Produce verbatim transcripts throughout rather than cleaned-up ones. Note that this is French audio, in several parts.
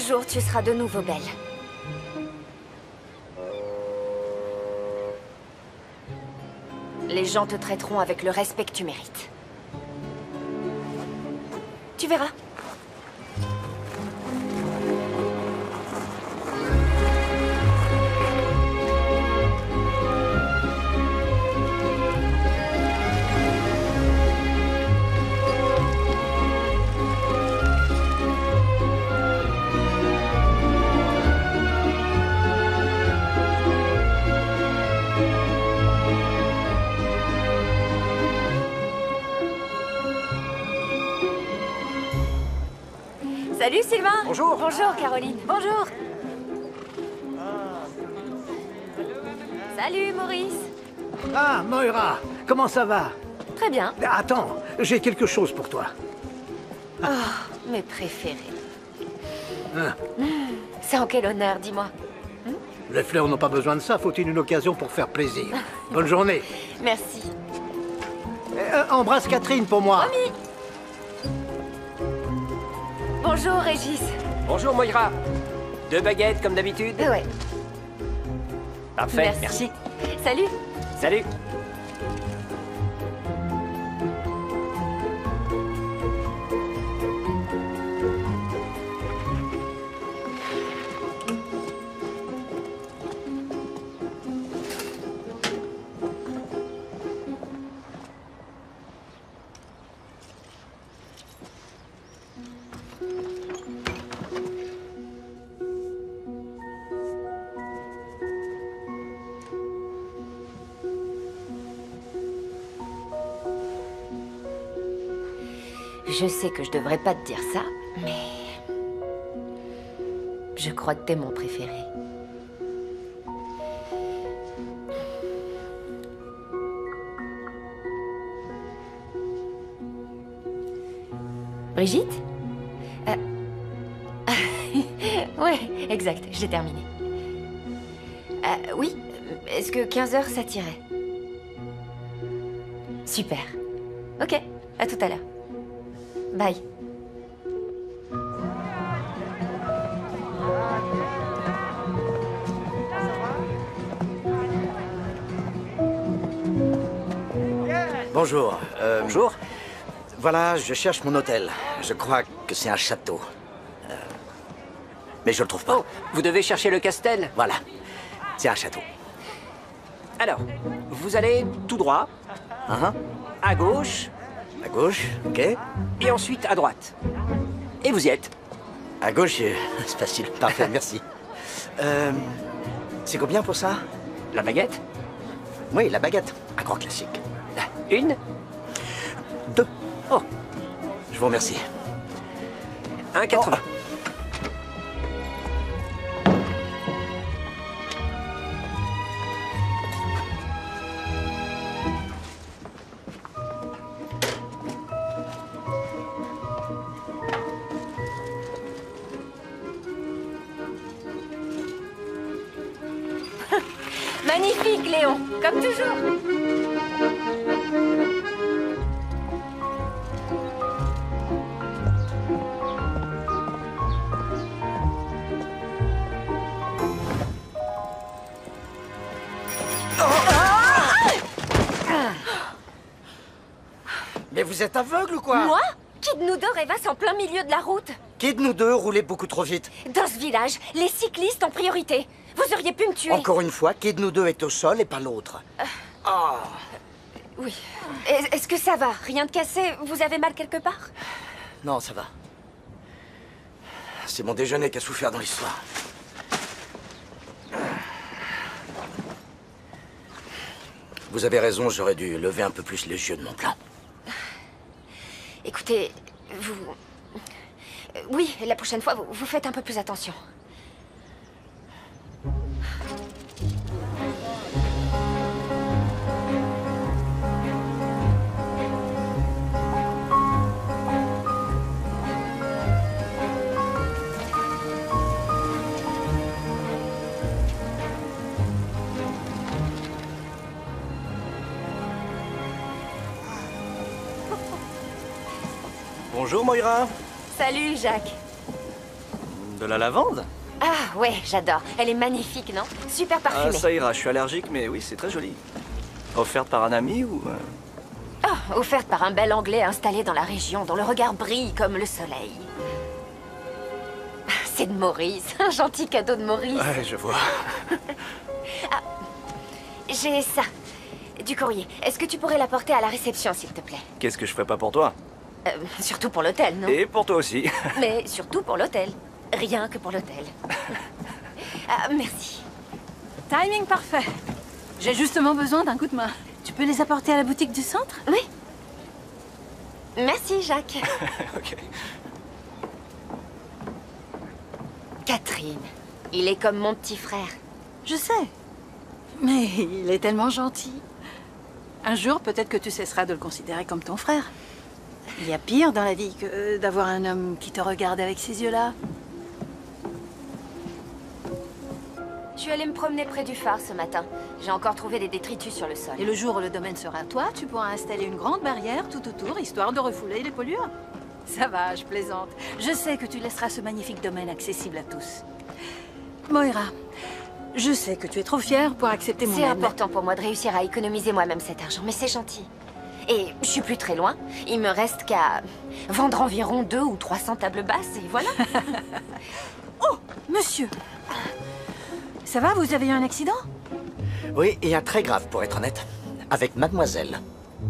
jour, tu seras de nouveau belle. Les gens te traiteront avec le respect que tu mérites. Tu verras. Salut Sylvain. Bonjour. Bonjour Caroline. Bonjour. Salut Maurice. Ah, Moira, comment ça va? Très bien. Attends, j'ai quelque chose pour toi. Oh, mes préférés. Hein? C'est en quel honneur, dis-moi. Les fleurs n'ont pas besoin de ça, faut-il une occasion pour faire plaisir. Bonne journée. Merci. Euh, embrasse Catherine pour moi. Promis. Bonjour Régis. Bonjour Moira. Deux baguettes comme d'habitude. Euh, Ouais. Parfait, Merci. merci. Salut. Salut. Je sais que je devrais pas te dire ça, mais... Je crois que t'es mon préféré. Brigitte? euh... Ouais, exact, j'ai terminé. Euh, oui, est-ce que quinze heures ça t'irait? Super. Ok, à tout à l'heure. Bye. Bonjour. euh, Bonjour. Voilà, je cherche mon hôtel. Je crois que c'est un château. Euh, mais je le trouve pas. Oh, vous devez chercher le Castel. Voilà, c'est un château. Alors, vous allez tout droit, Hein? à gauche, À gauche, ok. et ensuite à droite. Et vous y êtes. À gauche, euh, c'est facile. Parfait, merci. Euh, c'est combien pour ça? La baguette. Oui, la baguette. Un grand classique. Une. Deux. Oh, Je vous remercie. un quatre-vingts. Magnifique, Léon, comme toujours. Mais vous êtes aveugle ou quoi? Moi? Qui de nous deux rêvasse en plein milieu de la route? Qui de nous deux roulait beaucoup trop vite? Dans ce village, les cyclistes en priorité. Vous auriez pu me tuer. Encore une fois, qui de nous deux est au sol et pas l'autre? Oh. Oui. Est- Est-ce que ça va? Rien de cassé? Vous avez mal quelque part? Non, ça va. C'est mon déjeuner qui a souffert dans l'histoire. Vous avez raison, j'aurais dû lever un peu plus les yeux de mon plan. Écoutez, vous... Euh, Oui, la prochaine fois, vous, vous faites un peu plus attention. Bonjour, Moira. Salut, Jacques. De la lavande? Ah ouais, j'adore. Elle est magnifique, non? Super Ah, parfumée. ça ira, je suis allergique, mais oui, c'est très joli. Offerte par un ami ou... euh, Oh, offerte par un bel Anglais installé dans la région, dont le regard brille comme le soleil. C'est de Maurice, un gentil cadeau de Maurice. Ouais, je vois. J'ai ça, du courrier. Est-ce que tu pourrais l'apporter à la réception, s'il te plaît? Qu'est-ce que je ferais pas pour toi? Euh, surtout pour l'hôtel, non? Et pour toi aussi. Mais surtout pour l'hôtel. Rien que pour l'hôtel. Ah, merci. Timing parfait. J'ai justement besoin d'un coup de main. Tu peux les apporter à la boutique du centre? Oui. Merci, Jacques. Ok. Catherine, il est comme mon petit frère. Je sais. Mais il est tellement gentil. Un jour, peut-être que tu cesseras de le considérer comme ton frère. Il y a pire dans la vie que d'avoir un homme qui te regarde avec ces yeux-là. Je suis allée me promener près du phare ce matin. J'ai encore trouvé des détritus sur le sol. Et le jour où le domaine sera à toi, tu pourras installer une grande barrière tout autour, histoire de refouler les polluants. Ça va, je plaisante. Je sais que tu laisseras ce magnifique domaine accessible à tous. Moira, je sais que tu es trop fière pour accepter mon aide. C'est important pour moi de réussir à économiser moi-même cet argent, mais c'est gentil. Et je suis plus très loin. Il me reste qu'à vendre environ deux ou trois cents tables basses, et voilà. Oh, monsieur! Ça va, vous avez eu un accident? Oui, et un très grave, pour être honnête. Avec mademoiselle.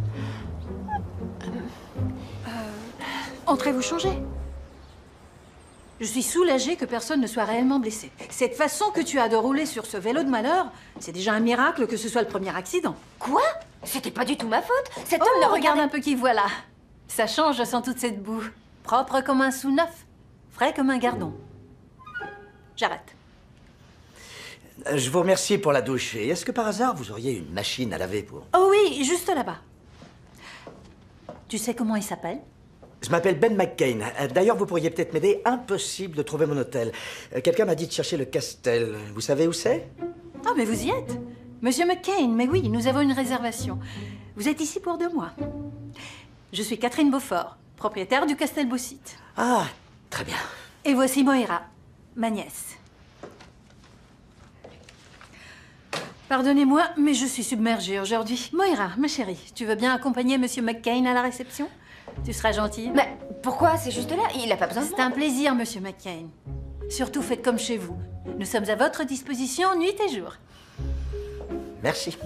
Entrez-vous changer. Je suis soulagée que personne ne soit réellement blessé. Cette façon que tu as de rouler sur ce vélo de malheur, c'est déjà un miracle que ce soit le premier accident. Quoi? C'était pas du tout ma faute. Cet Oh, homme ne regarde regardait... un peu qui voilà. Ça change sans toute cette boue. Propre comme un sou neuf, frais comme un gardon. J'arrête. Euh, Je vous remercie pour la douche. Et est-ce que par hasard, vous auriez une machine à laver pour... Oh oui, juste là-bas. Tu sais comment il s'appelle? Je m'appelle Ben McCain. Euh, D'ailleurs, vous pourriez peut-être m'aider. Impossible de trouver mon hôtel. Euh, Quelqu'un m'a dit de chercher le Castel. Vous savez où c'est? Oh, mais vous y êtes. Monsieur McCain, mais oui, nous avons une réservation. Vous êtes ici pour deux mois. Je suis Catherine Beaufort, propriétaire du Castel Beausite. Ah, très bien. Et voici Moira, ma nièce. Pardonnez-moi, mais je suis submergée aujourd'hui. Moira, ma chérie, tu veux bien accompagner Monsieur McCain à la réception? Tu seras gentille. Mais pourquoi? C'est juste là. Il a pas besoin de C'est moi. un plaisir, Monsieur McCain. Surtout faites comme chez vous. Nous sommes à votre disposition nuit et jour. Merci.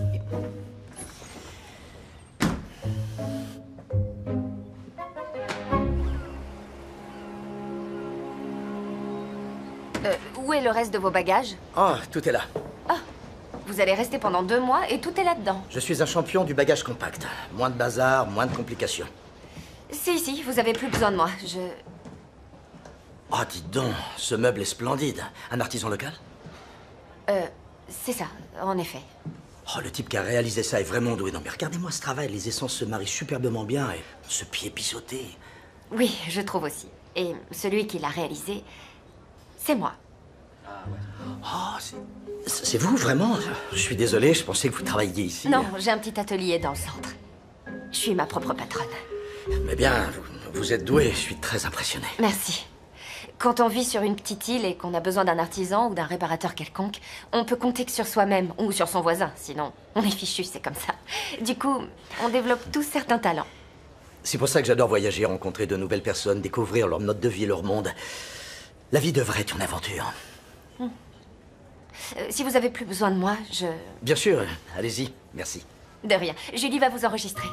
Euh, où est le reste de vos bagages? Oh, tout est là. Vous allez rester pendant deux mois et tout est là-dedans. Je suis un champion du bagage compact. Moins de bazar, moins de complications. Si, si, vous avez plus besoin de moi. Je... Oh, dites donc, ce meuble est splendide. Un artisan local? Euh, c'est ça, en effet. Oh, le type qui a réalisé ça est vraiment doué. Non, mais regardez-moi ce travail. Les essences se marient superbement bien et ce pied biseauté. Oui, je trouve aussi. Et celui qui l'a réalisé, c'est moi. Oh, c'est... C'est vous, vraiment? Je suis désolé, je pensais que vous travailliez ici. Non, j'ai un petit atelier dans le centre. Je suis ma propre patronne. Mais bien, vous, vous êtes doué, je suis très impressionné. Merci. Quand on vit sur une petite île et qu'on a besoin d'un artisan ou d'un réparateur quelconque, on peut compter que sur soi-même ou sur son voisin. Sinon, on est fichu, c'est comme ça. Du coup, on développe tous certains talents. C'est pour ça que j'adore voyager, rencontrer de nouvelles personnes, découvrir leur mode de vie, leur monde. La vie devrait être une aventure. Hmm. Euh, si vous avez plus besoin de moi, je... Bien sûr, allez-y, merci. De rien. Julie va vous enregistrer.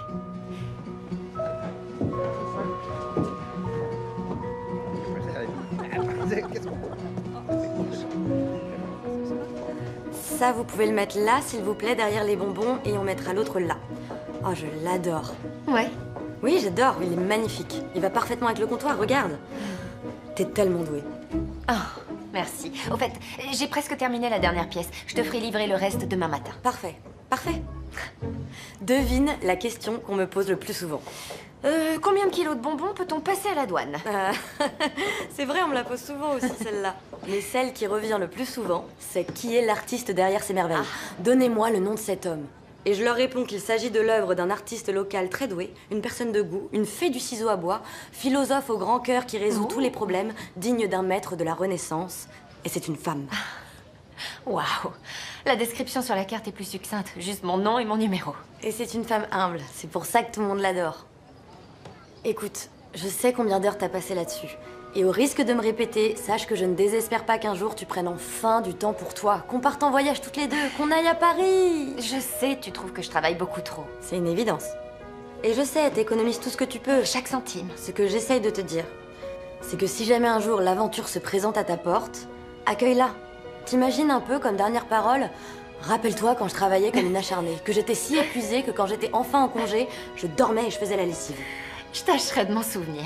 Ça, vous pouvez le mettre là, s'il vous plaît, derrière les bonbons, et on mettra l'autre là. Oh, je l'adore. Ouais. Oui, j'adore, il est magnifique. Il va parfaitement avec le comptoir, regarde. T'es tellement douée. Oh, merci. Au fait, j'ai presque terminé la dernière pièce. Je te ferai livrer le reste demain matin. Parfait, parfait. Devine la question qu'on me pose le plus souvent. Euh, combien de kilos de bonbons peut-on passer à la douane? Euh, c'est vrai, on me la pose souvent aussi, celle-là. Mais celle qui revient le plus souvent, c'est qui est l'artiste derrière ces merveilles. Donnez-moi le nom de cet homme. Et je leur réponds qu'il s'agit de l'œuvre d'un artiste local très doué, une personne de goût, une fée du ciseau à bois, philosophe au grand cœur qui résout tous les problèmes, digne d'un maître de la Renaissance. Et c'est une femme. Waouh! La description sur la carte est plus succincte. Juste mon nom et mon numéro. Et c'est une femme humble. C'est pour ça que tout le monde l'adore. Écoute, je sais combien d'heures t'as passé là-dessus. Et au risque de me répéter, sache que je ne désespère pas qu'un jour tu prennes enfin du temps pour toi, qu'on parte en voyage toutes les deux, qu'on aille à Paris. Je sais, tu trouves que je travaille beaucoup trop. C'est une évidence. Et je sais, t'économises tout ce que tu peux. Chaque centime. Ce que j'essaye de te dire, c'est que si jamais un jour l'aventure se présente à ta porte, accueille-la. T'imagines un peu comme dernière parole, rappelle-toi quand je travaillais comme une acharnée, que j'étais si épuisée que quand j'étais enfin en congé, je dormais et je faisais la lessive. Je tâcherai de m'en souvenir.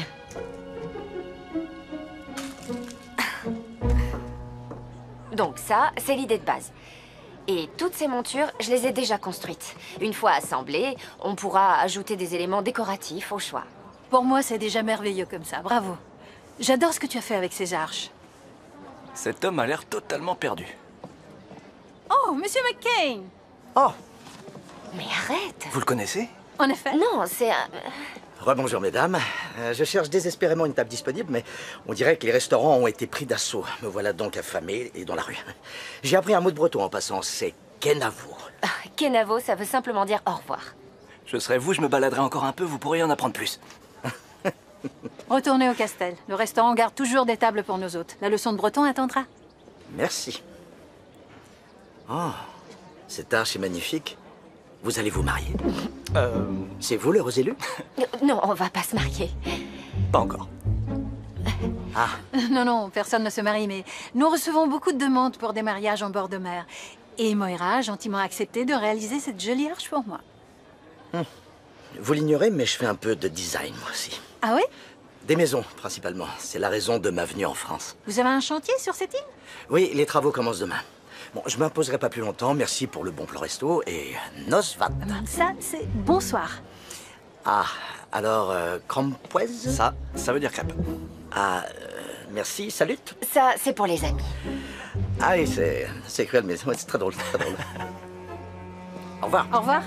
Donc ça, c'est l'idée de base. Et toutes ces montures, je les ai déjà construites. Une fois assemblées, on pourra ajouter des éléments décoratifs au choix. Pour moi, c'est déjà merveilleux comme ça. Bravo. J'adore ce que tu as fait avec ces arches. Cet homme a l'air totalement perdu. Oh, Monsieur McCain! Oh, Mais arrête! Vous le connaissez? En effet. Non, c'est un... rebonjour mesdames. Euh, je cherche désespérément une table disponible, mais on dirait que les restaurants ont été pris d'assaut. Me voilà donc affamé et dans la rue. J'ai appris un mot de breton en passant, c'est Kenavo. Ah, Kenavo, ça veut simplement dire au revoir. Je serais vous, je me baladerais encore un peu, vous pourriez en apprendre plus. Retournez au Castel. Le restaurant garde toujours des tables pour nos hôtes. La leçon de breton attendra. Merci. Oh, cette arche est magnifique. Vous allez vous marier? Euh... C'est vous l'heureux élu? Euh, Non, on va pas se marier. Pas encore. Ah, Non, non, personne ne se marie, mais nous recevons beaucoup de demandes pour des mariages en bord de mer. Et Moira a gentiment accepté de réaliser cette jolie arche pour moi. vous l'ignorez, mais je fais un peu de design, moi aussi. Ah oui? Des maisons, principalement. C'est la raison de ma venue en France. Vous avez un chantier sur cette île? Oui, les travaux commencent demain. Bon, je m'imposerai pas plus longtemps. Merci pour le bon plan resto et Nosvat. Ça, c'est bonsoir. Ah, alors, euh, crampoise? Ça, ça veut dire crêpe. Ah, euh, merci, salut. Ça, c'est pour les amis. Ah oui, c'est c'est cruel, mais ouais, c'est très drôle, très drôle. Au revoir. Au revoir.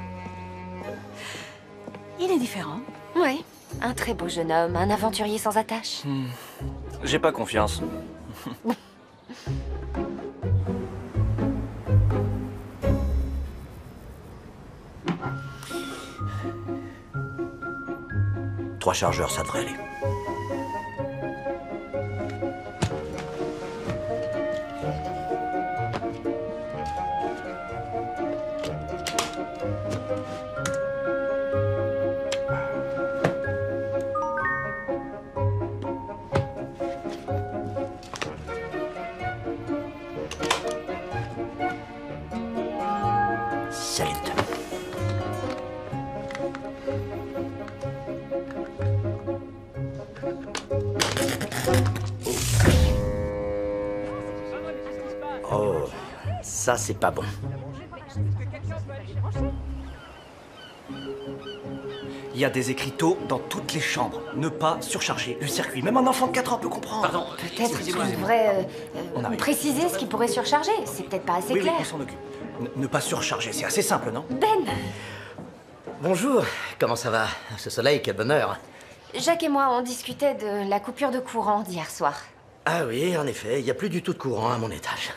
Il est différent. Oui, un très beau jeune homme, un aventurier sans attache. J'ai pas confiance. Trois chargeurs, ça devrait aller. Salut. Oh, ça c'est pas bon. Il y a des écriteaux dans toutes les chambres. Ne pas surcharger le circuit. Même un enfant de quatre ans peut comprendre. Pardon. Peut-être qu'on devrait euh, euh, On arrive. préciser ce qui pourrait surcharger. C'est peut-être pas assez Oui, oui, clair. on s'en occupe. Ne- ne pas surcharger, c'est assez simple, non? Ben, Bonjour, comment ça va? Ce soleil, quel bonheur. Jacques et moi, on discutait de la coupure de courant d'hier soir. Ah oui, en effet, il n'y a plus du tout de courant à mon étage.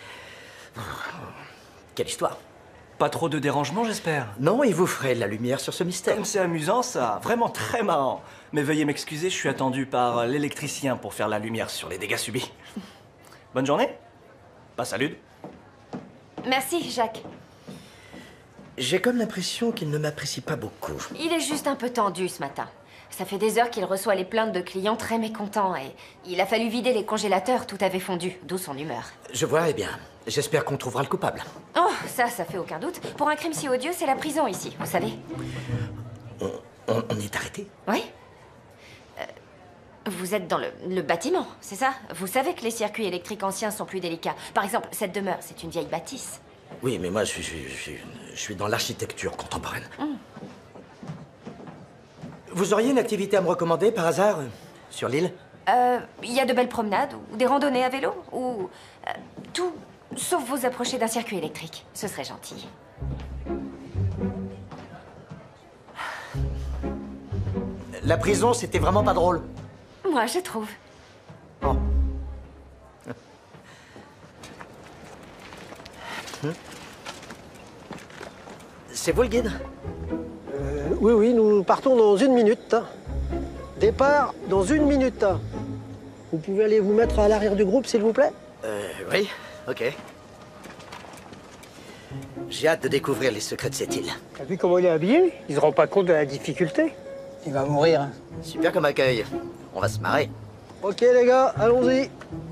Quelle histoire. Pas trop de dérangement, j'espère. Non, il vous ferait de la lumière sur ce mystère. Comme c'est amusant, ça. Vraiment très marrant. Mais veuillez m'excuser, je suis attendu par l'électricien pour faire la lumière sur les dégâts subis. Bonne journée. Pas salut. Merci, Jacques. J'ai comme l'impression qu'il ne m'apprécie pas beaucoup. Il est juste un peu tendu ce matin. Ça fait des heures qu'il reçoit les plaintes de clients très mécontents et il a fallu vider les congélateurs, tout avait fondu, d'où son humeur. Je vois, eh bien, j'espère qu'on trouvera le coupable. Oh, ça, ça fait aucun doute. Pour un crime si odieux, c'est la prison ici, vous savez. On, on- on est arrêté? Oui. Euh, vous êtes dans le, le bâtiment, c'est ça? Vous savez que les circuits électriques anciens sont plus délicats. Par exemple, cette demeure, c'est une vieille bâtisse. Oui, mais moi, je suis, je suis- je suis- je suis dans l'architecture contemporaine. Vous auriez une activité à me recommander, par hasard, euh, sur l'île? Euh, il y a de belles promenades ou des randonnées à vélo ou euh, tout, sauf vous approcher d'un circuit électrique. Ce serait gentil. la prison, c'était vraiment pas drôle. Moi, je trouve. Oh. C'est vous le guide? Euh, oui, oui, nous partons dans une minute. Départ dans une minute. Vous pouvez aller vous mettre à l'arrière du groupe, s'il vous plaît? Euh, oui, ok. J'ai hâte de découvrir les secrets de cette île. T'as vu comment il est habillé? Il se rend pas compte de la difficulté. Il va mourir. Super comme accueil. On va se marrer. Ok, les gars, allons-y.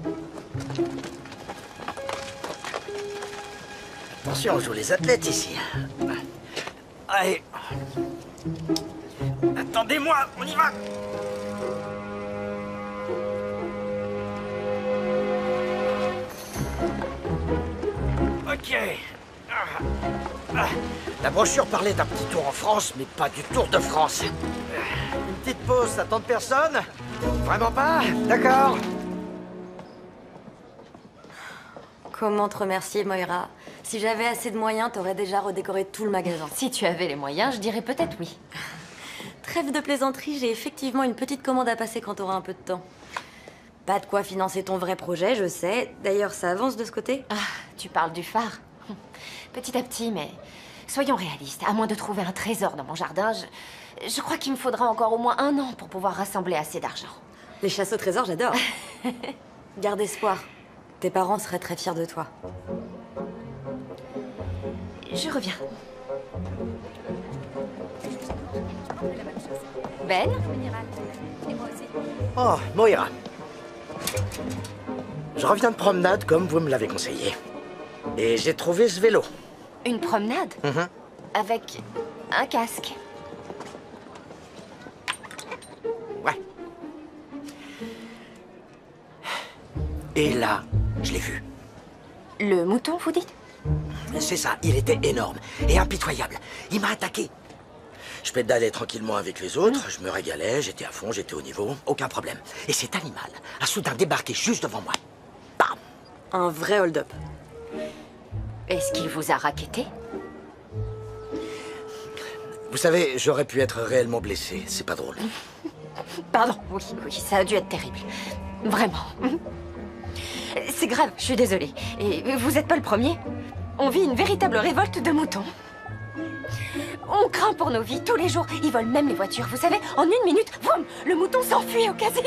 Attention, on joue les athlètes ici. Allez. Attendez-moi, on y va. Ok. La brochure parlait d'un petit tour en France, mais pas du Tour de France. Une petite pause, ça tente personne? Vraiment pas? D'accord. Comment te remercier, Moira? Si j'avais assez de moyens, t'aurais déjà redécoré tout le magasin. Si tu avais les moyens, je dirais peut-être oui. Trêve de plaisanterie, j'ai effectivement une petite commande à passer quand t'auras un peu de temps. Pas de quoi financer ton vrai projet, je sais. D'ailleurs, ça avance de ce côté? Ah, tu parles du phare. Petit à petit, mais soyons réalistes. À moins de trouver un trésor dans mon jardin, je, je crois qu'il me faudra encore au moins un an pour pouvoir rassembler assez d'argent. Les chasses au trésor, j'adore. Garde espoir. Tes parents seraient très fiers de toi. Je reviens. Ben? Oh, Moira. Je reviens de promenade comme vous me l'avez conseillé. Et j'ai trouvé ce vélo. Une promenade? Mhm. Avec un casque. Ouais. Et là, je l'ai vu. Le mouton, vous dites? C'est ça, il était énorme et impitoyable. Il m'a attaqué. Je pédalais tranquillement avec les autres, je me régalais, j'étais à fond, j'étais au niveau, aucun problème. Et cet animal a soudain débarqué juste devant moi. Bam! Un vrai hold-up. Est-ce qu'il vous a raquetté? Vous savez, j'aurais pu être réellement blessé, c'est pas drôle. Pardon, oui, oui, ça a dû être terrible. Vraiment. C'est grave, je suis désolée. Et vous n'êtes pas le premier. On vit une véritable révolte de moutons. On craint pour nos vies tous les jours. Ils volent même les voitures. Vous savez, en une minute, boum, le mouton s'enfuit au casino.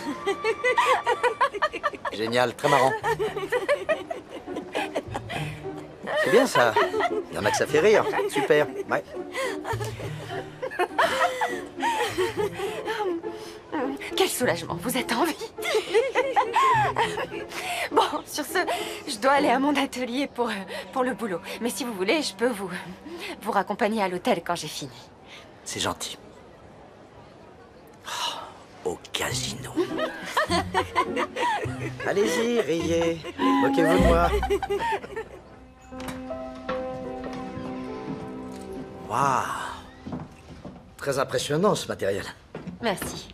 Génial, très marrant. C'est bien ça. Il y en a que ça fait rire. Super, ouais. Quel soulagement, vous êtes en vie. Bon, sur ce, je dois aller à mon atelier pour, pour le boulot. Mais si vous voulez, je peux vous, vous raccompagner à l'hôtel quand j'ai fini. C'est gentil. Oh, au casino. Allez-y, riez. Moquez-vous de moi. Waouh. Très impressionnant, ce matériel. Merci.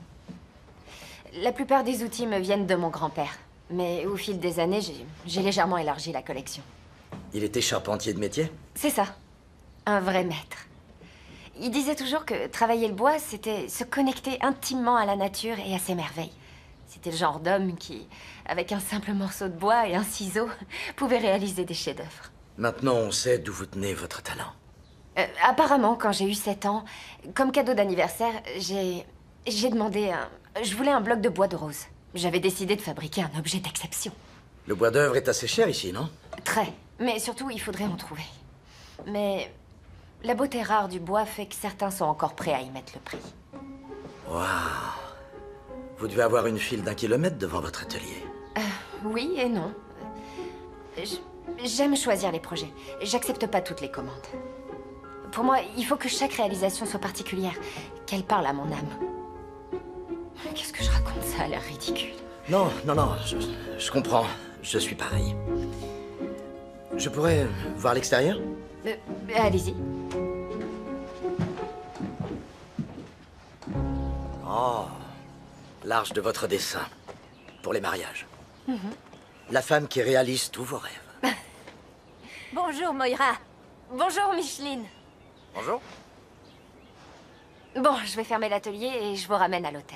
La plupart des outils me viennent de mon grand-père. Mais au fil des années, j'ai j'ai légèrement élargi la collection. Il était charpentier de métier? C'est ça. Un vrai maître. Il disait toujours que travailler le bois, c'était se connecter intimement à la nature et à ses merveilles. C'était le genre d'homme qui, avec un simple morceau de bois et un ciseau, pouvait réaliser des chefs-d'œuvre. Maintenant, on sait d'où vous tenez votre talent. Euh, apparemment, quand j'ai eu sept ans, comme cadeau d'anniversaire, j'ai... j'ai demandé un... Je voulais un bloc de bois de rose. J'avais décidé de fabriquer un objet d'exception. Le bois d'œuvre est assez cher ici, non? Très. Mais surtout, il faudrait en trouver. Mais la beauté rare du bois fait que certains sont encore prêts à y mettre le prix. Waouh. Vous devez avoir une file d'un kilomètre devant votre atelier. Euh, oui et non. Je- J'aime choisir les projets. J'accepte pas toutes les commandes. Pour moi, il faut que chaque réalisation soit particulière, qu'elle parle à mon âme. Qu'est-ce que je raconte? Ça a l'air ridicule. Non, non, non, je, je comprends. Je suis pareil. Je pourrais voir l'extérieur? Euh, allez-y. Oh, l'arche de votre dessin. Pour les mariages. Mm-hmm. La femme qui réalise tous vos rêves. Bonjour, Moira. Bonjour, Micheline. Bonjour. Bon, je vais fermer l'atelier et je vous ramène à l'hôtel.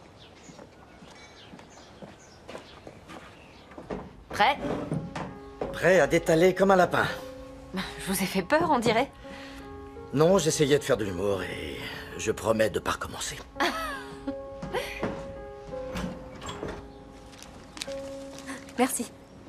Prêt? Prêt à détaler comme un lapin. Je vous ai fait peur, on dirait. Non, j'essayais de faire de l'humour et je promets de pas recommencer. Merci.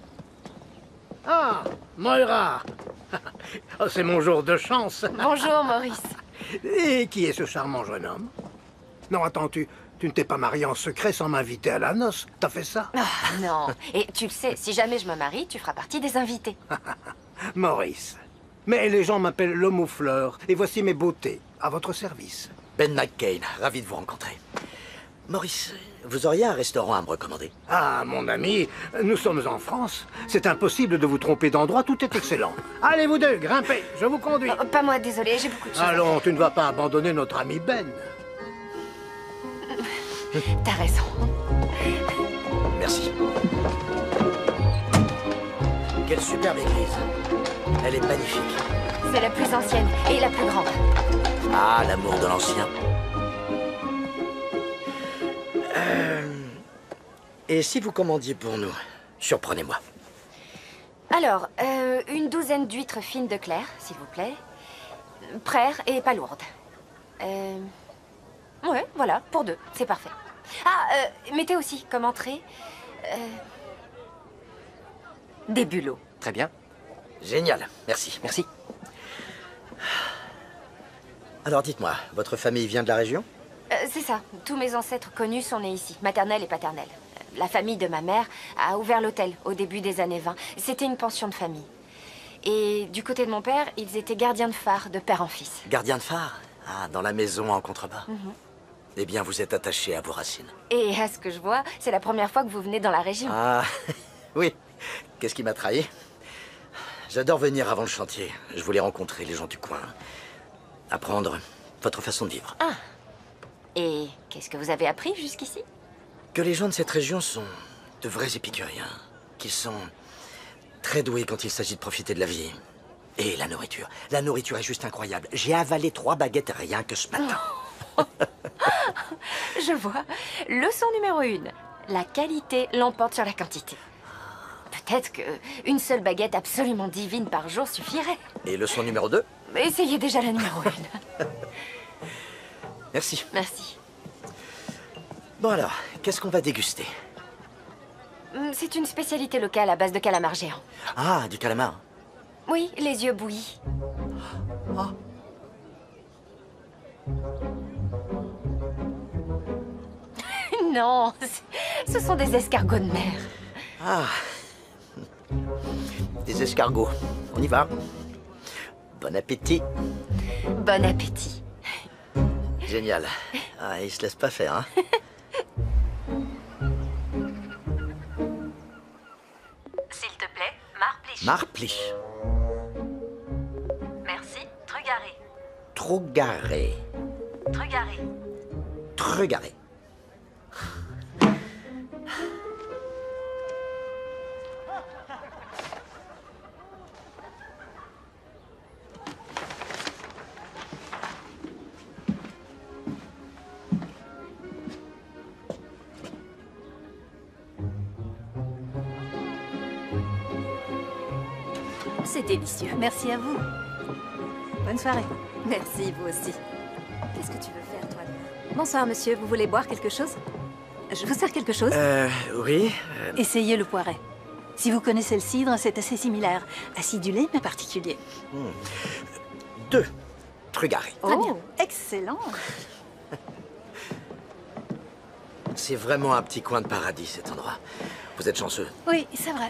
Ah, Moira. Oh, c'est mon jour de chance. Bonjour, Maurice. Et qui est ce charmant jeune homme? Non, attends, tu, tu ne t'es pas marié en secret sans m'inviter à la noce. T'as fait ça? Oh, non. Et tu le sais, si jamais je me marie, tu feras partie des invités. Maurice. Mais les gens m'appellent l'homme aux fleurs. Et voici mes beautés, à votre service. Ben McCain, ravi de vous rencontrer. Maurice, vous auriez un restaurant à me recommander? Ah, mon ami, nous sommes en France. C'est impossible de vous tromper d'endroit, tout est excellent. Allez, vous deux, grimpez, je vous conduis. Oh, pas moi, désolé, j'ai beaucoup de choses. Allons, tu ne vas pas abandonner notre ami Ben. T'as raison. Merci. Quelle superbe église. Elle est magnifique. C'est la plus ancienne et la plus grande. Ah, l'amour de l'ancien. Euh... Et si vous commandiez pour nous? Surprenez-moi. Alors, euh, une douzaine d'huîtres fines de Claire, s'il vous plaît. Prères et pas lourdes. Euh... Ouais, voilà, pour deux, c'est parfait. Ah, euh, mettez aussi comme entrée... Euh... des bulots. Très bien. Génial, merci. Merci. Alors dites-moi, votre famille vient de la région? Euh, c'est ça. Tous mes ancêtres connus sont nés ici, maternelle et paternelle. La famille de ma mère a ouvert l'hôtel au début des années vingt. C'était une pension de famille. Et du côté de mon père, ils étaient gardiens de phare de père en fils. Gardien de phare? Ah, dans la maison en contrebas. Mhm. Eh bien, vous êtes attaché à vos racines. Et à ce que je vois, c'est la première fois que vous venez dans la région. Ah, oui. Qu'est-ce qui m'a trahi? J'adore venir avant le chantier. Je voulais rencontrer les gens du coin. Apprendre votre façon de vivre. Ah. Et qu'est-ce que vous avez appris jusqu'ici? Que les gens de cette région sont de vrais épicuriens. Qu'ils sont très doués quand il s'agit de profiter de la vie. Et la nourriture. La nourriture est juste incroyable. J'ai avalé trois baguettes rien que ce matin. Je vois. Leçon numéro une. La qualité l'emporte sur la quantité. Peut-être que une seule baguette absolument divine par jour suffirait. Et leçon numéro deux? Essayez déjà la numéro une. Merci. Merci. Bon alors, qu'est-ce qu'on va déguster? C'est une spécialité locale à base de calamar géant. Ah, du calamar. Oui, les yeux bouillis. Oh. Non, ce sont des escargots de mer. Ah. Des escargots. On y va. Bon appétit. Bon appétit. Génial. Ah, il se laisse pas faire, hein. S'il te plaît, Marplich. Marplich. Merci, Trugaré. Trougaré. Trugaré. Trugaré. C'est délicieux. Merci à vous. Bonne soirée. Merci, vous aussi. Qu'est-ce que tu veux faire, toi? Bonsoir, monsieur. Vous voulez boire quelque chose? Je vous sers quelque chose? Euh, oui. euh, Essayez le poiret. Si vous connaissez le cidre, c'est assez similaire. Acidulé, mais particulier. Deux. Trugaré. Très Oh. bien. Excellent. C'est vraiment un petit coin de paradis, cet endroit. Vous êtes chanceux. Oui, c'est vrai.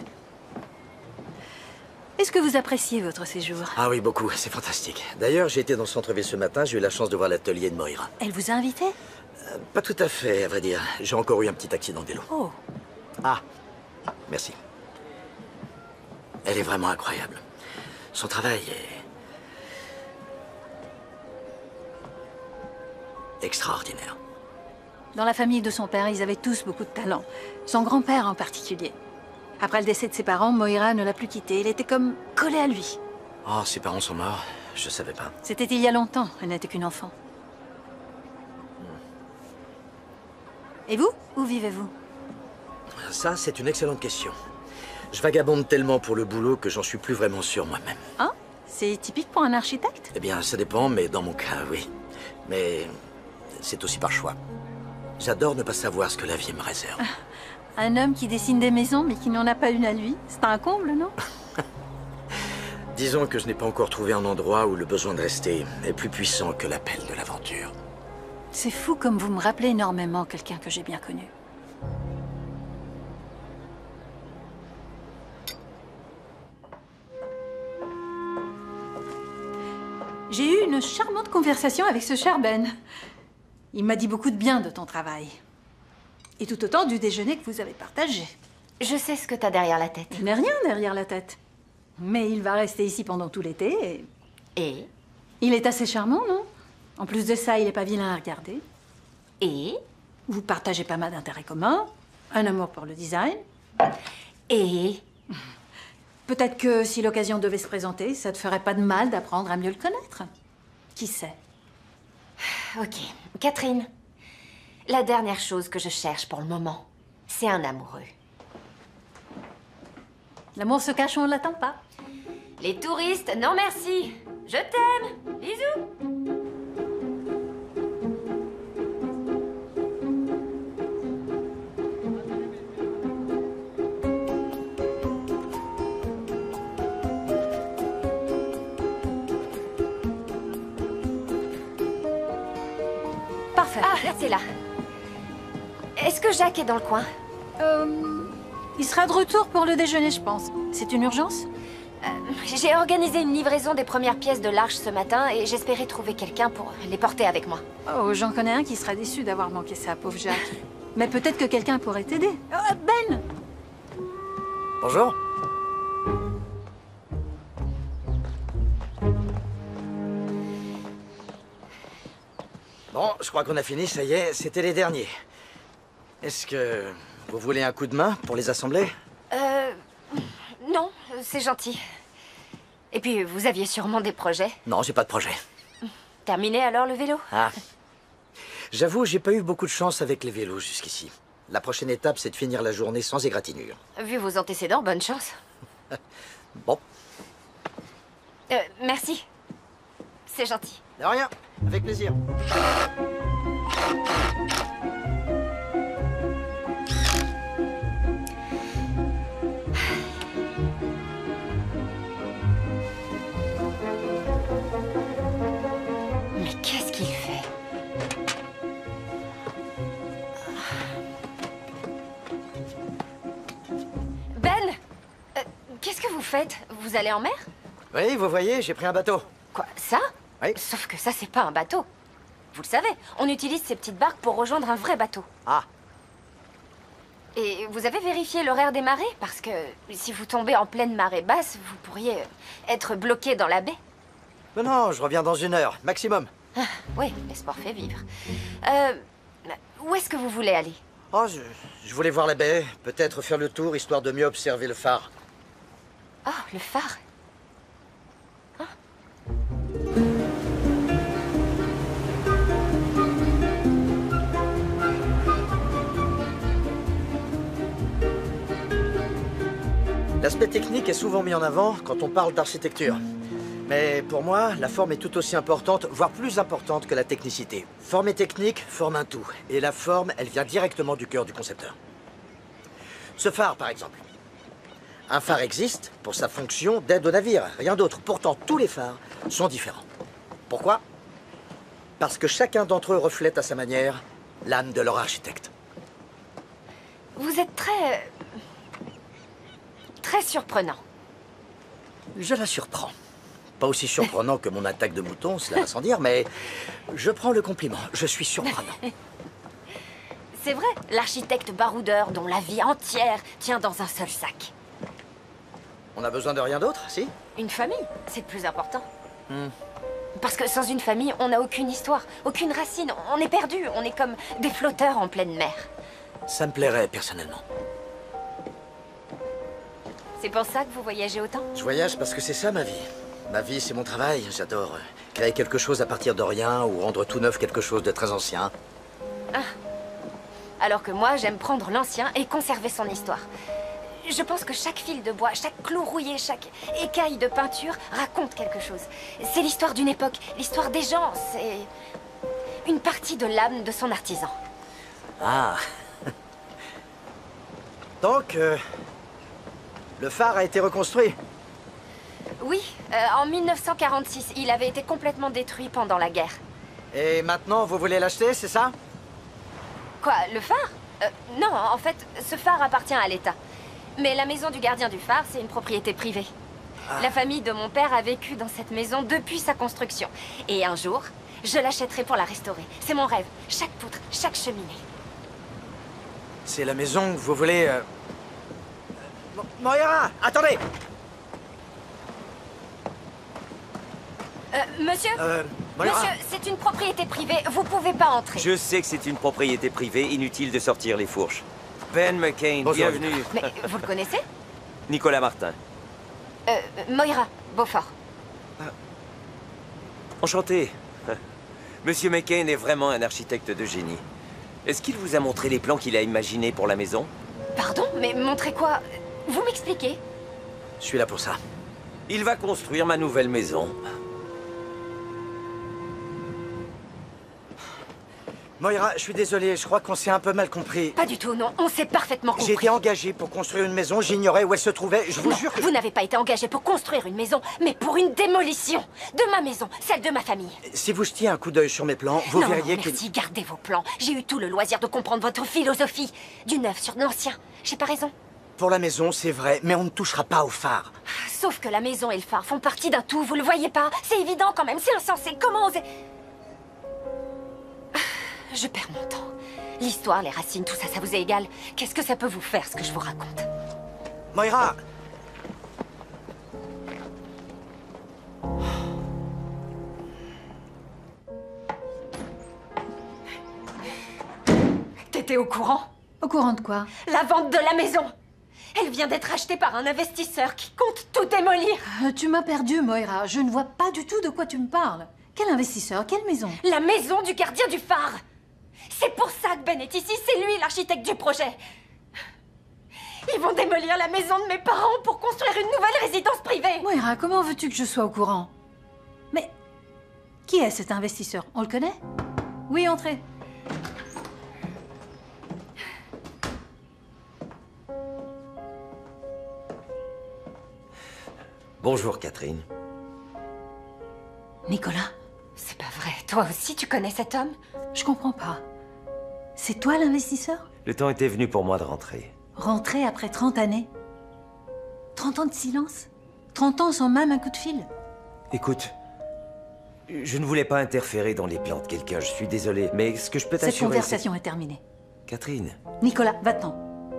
Est-ce que vous appréciez votre séjour? Ah oui, beaucoup. C'est fantastique. D'ailleurs, j'ai été dans le centre-ville ce matin. J'ai eu la chance de voir l'atelier de Moira. Elle vous a invité? Euh, pas tout à fait, à vrai dire. J'ai encore eu un petit accident de vélo. Oh. Ah, merci. Elle est vraiment incroyable. Son travail est extraordinaire. Dans la famille de son père, ils avaient tous beaucoup de talent. Son grand-père en particulier. Après le décès de ses parents, Moira ne l'a plus quitté. Elle était comme collée à lui. Oh, ses parents sont morts. Je savais pas. C'était il y a longtemps. Elle n'était qu'une enfant. Et vous? Où vivez-vous? Ça, c'est une excellente question. Je vagabonde tellement pour le boulot que j'en suis plus vraiment sûr moi-même. Hein? C'est typique pour un architecte? Eh bien, ça dépend, mais dans mon cas, oui. Mais c'est aussi par choix. J'adore ne pas savoir ce que la vie me réserve. Un homme qui dessine des maisons, mais qui n'en a pas une à lui, c'est un comble, non? Disons que je n'ai pas encore trouvé un endroit où le besoin de rester est plus puissant que l'appel de l'aventure. C'est fou comme vous me rappelez énormément quelqu'un que j'ai bien connu. J'ai eu une charmante conversation avec ce cher Ben. Il m'a dit beaucoup de bien de ton travail. Et tout autant du déjeuner que vous avez partagé. Je sais ce que t'as derrière la tête. Je n'ai rien derrière la tête. Mais il va rester ici pendant tout l'été et... Et? Il est assez charmant, non? En plus de ça, il est pas vilain à regarder. Et? Vous partagez pas mal d'intérêts communs, un amour pour le design. Et? Peut-être que si l'occasion devait se présenter, ça te ferait pas de mal d'apprendre à mieux le connaître. Qui sait? Ok. Catherine, la dernière chose que je cherche pour le moment, c'est un amoureux. L'amour se cache, on ne l'attend pas. Les touristes, non merci. Je t'aime. Bisous. Parfait. Ah, c'est là. Est-ce que Jacques est dans le coin? Euh, il sera de retour pour le déjeuner, je pense. C'est une urgence? euh, J'ai organisé une livraison des premières pièces de l'arche ce matin et j'espérais trouver quelqu'un pour les porter avec moi. Oh, j'en connais un qui sera déçu d'avoir manqué ça, pauvre Jacques. Mais peut-être que quelqu'un pourrait t'aider. Oh, Ben! Bonjour. Bon, je crois qu'on a fini, ça y est, c'était les derniers. Est-ce que vous voulez un coup de main pour les assembler? Euh... Non, c'est gentil. Et puis, vous aviez sûrement des projets. Non, j'ai pas de projet. Terminé alors le vélo? Ah. J'avoue, j'ai pas eu beaucoup de chance avec les vélos jusqu'ici. La prochaine étape, c'est de finir la journée sans égratignure. Vu vos antécédents, bonne chance. Bon. Euh, merci. C'est gentil. De rien, avec plaisir. Mais qu'est-ce qu'il fait? Ben! euh, Qu'est-ce que vous faites? Vous allez en mer? Oui, vous voyez, j'ai pris un bateau. Quoi, ça? Oui. Sauf que ça, c'est pas un bateau. Vous le savez, on utilise ces petites barques pour rejoindre un vrai bateau. Ah. Et vous avez vérifié l'horaire des marées? Parce que si vous tombez en pleine marée basse, vous pourriez être bloqué dans la baie. Non, non, je reviens dans une heure, maximum. Ah, oui, l'espoir fait vivre. Euh, où est-ce que vous voulez aller? Oh, je, je voulais voir la baie, peut-être faire le tour, histoire de mieux observer le phare. Oh, le phare. Ah. L'aspect technique est souvent mis en avant quand on parle d'architecture. Mais pour moi, la forme est tout aussi importante, voire plus importante que la technicité. Forme et technique forment un tout. Et la forme, elle vient directement du cœur du concepteur. Ce phare, par exemple. Un phare existe pour sa fonction d'aide au navire, rien d'autre. Pourtant, tous les phares sont différents. Pourquoi? Parce que chacun d'entre eux reflète à sa manière l'âme de leur architecte. Vous êtes très... très surprenant. Je la surprends. Pas aussi surprenant que mon attaque de mouton, cela va sans dire, mais je prends le compliment. Je suis surprenant. C'est vrai, l'architecte baroudeur dont la vie entière tient dans un seul sac. On a besoin de rien d'autre, si? Une famille, c'est le plus important. Hmm. Parce que sans une famille, on n'a aucune histoire, aucune racine. On est perdu, on est comme des flotteurs en pleine mer. Ça me plairait, personnellement. C'est pour ça que vous voyagez autant? Je voyage parce que c'est ça, ma vie. Ma vie, c'est mon travail. J'adore créer quelque chose à partir de rien ou rendre tout neuf quelque chose de très ancien. Ah. Alors que moi, j'aime prendre l'ancien et conserver son histoire. Je pense que chaque fil de bois, chaque clou rouillé, chaque écaille de peinture raconte quelque chose. C'est l'histoire d'une époque, l'histoire des gens, c'est une partie de l'âme de son artisan. Ah. Donc, euh, le phare a été reconstruit? Oui, euh, en mille neuf cent quarante-six, il avait été complètement détruit pendant la guerre. Et maintenant, vous voulez l'acheter, c'est ça? Quoi, le phare? euh, Non, en fait, ce phare appartient à l'État. Mais la maison du gardien du phare, c'est une propriété privée. Ah. La famille de mon père a vécu dans cette maison depuis sa construction. Et un jour, je l'achèterai pour la restaurer. C'est mon rêve. Chaque poutre, chaque cheminée. C'est la maison que vous voulez... Euh... Moira, attendez! Euh, monsieur euh, Moira. Monsieur, c'est une propriété privée. Vous pouvez pas entrer. Je sais que c'est une propriété privée. Inutile de sortir les fourches. Ben McCain, bonjour. Bienvenue. Mais vous le connaissez? Nicolas Martin. Euh, Moira, Beaufort. Ah. Enchanté. Monsieur McCain est vraiment un architecte de génie. Est-ce qu'il vous a montré les plans qu'il a imaginés pour la maison? Pardon? Mais montrez quoi? Vous m'expliquez? Je suis là pour ça. Il va construire ma nouvelle maison. Moira, je suis désolé, je crois qu'on s'est un peu mal compris. Pas du tout, non. On s'est parfaitement compris. J'ai été engagé pour construire une maison, j'ignorais où elle se trouvait. Je vous non, jure que... vous n'avez pas été engagé pour construire une maison, mais pour une démolition de ma maison, celle de ma famille. Si vous jetiez un coup d'œil sur mes plans, vous non, verriez non, que... merci, gardez vos plans. J'ai eu tout le loisir de comprendre votre philosophie. Du neuf sur l'ancien. J'ai pas raison? Pour la maison, c'est vrai, mais on ne touchera pas au phare. Sauf que la maison et le phare font partie d'un tout, vous le voyez pas? C'est évident quand même, c'est insensé. Comment oser... Je perds mon temps. L'histoire, les racines, tout ça, ça vous est égal. Qu'est-ce que ça peut vous faire, ce que je vous raconte? Moira! T'étais au courant? Au courant de quoi? La vente de la maison! Elle vient d'être achetée par un investisseur qui compte tout démolir. Euh, tu m'as perdu, Moira. Je ne vois pas du tout de quoi tu me parles. Quel investisseur? Quelle maison? La maison du gardien du phare! C'est pour ça que Ben est ici, c'est lui l'architecte du projet. Ils vont démolir la maison de mes parents pour construire une nouvelle résidence privée. Moira, comment veux-tu que je sois au courant? Mais qui est cet investisseur? On le connaît? Oui, entrez. Bonjour, Catherine. Nicolas? C'est pas vrai. Toi aussi, tu connais cet homme? Je comprends pas. C'est toi l'investisseur? Le temps était venu pour moi de rentrer. Rentrer après trente années? trente ans de silence? trente ans sans même un coup de fil? Écoute, je ne voulais pas interférer dans les plans de quelqu'un, je suis désolé, mais ce que je peux t'assurer... Cette conversation est terminée. Catherine. Nicolas, va-t'en.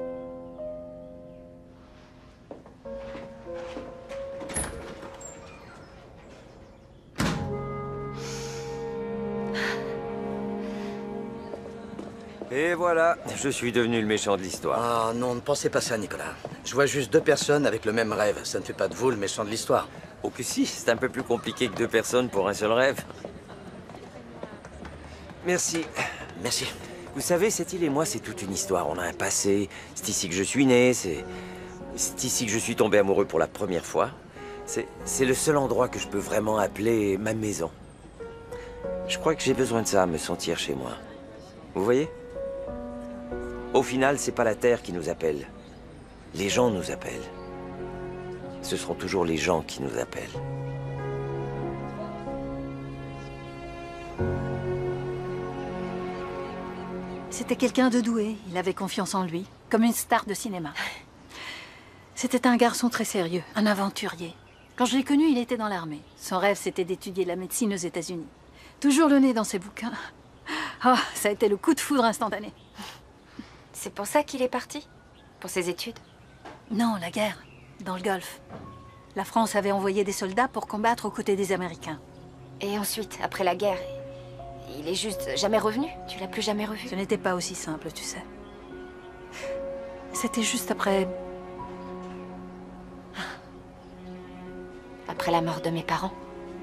Et voilà, je suis devenu le méchant de l'histoire. Ah non, ne pensez pas ça, Nicolas. Je vois juste deux personnes avec le même rêve. Ça ne fait pas de vous le méchant de l'histoire. Oh que si, c'est un peu plus compliqué que deux personnes pour un seul rêve. Merci. Merci. Vous savez, cette île et moi, c'est toute une histoire. On a un passé. C'est ici que je suis né. C'est c'est ici que je suis tombé amoureux pour la première fois. C'est c'est le seul endroit que je peux vraiment appeler ma maison. Je crois que j'ai besoin de ça, me sentir chez moi. Vous voyez? Au final, c'est pas la Terre qui nous appelle. Les gens nous appellent. Ce seront toujours les gens qui nous appellent. C'était quelqu'un de doué. Il avait confiance en lui, comme une star de cinéma. C'était un garçon très sérieux, un aventurier. Quand je l'ai connu, il était dans l'armée. Son rêve, c'était d'étudier la médecine aux États-Unis. Toujours le nez dans ses bouquins. Ah, ça a été le coup de foudre instantané. C'est pour ça qu'il est parti? Pour ses études? Non, la guerre, dans le Golfe. La France avait envoyé des soldats pour combattre aux côtés des Américains. Et ensuite, après la guerre, il est juste jamais revenu? Tu l'as plus jamais revu? Ce n'était pas aussi simple, tu sais. C'était juste après... Après la mort de mes parents?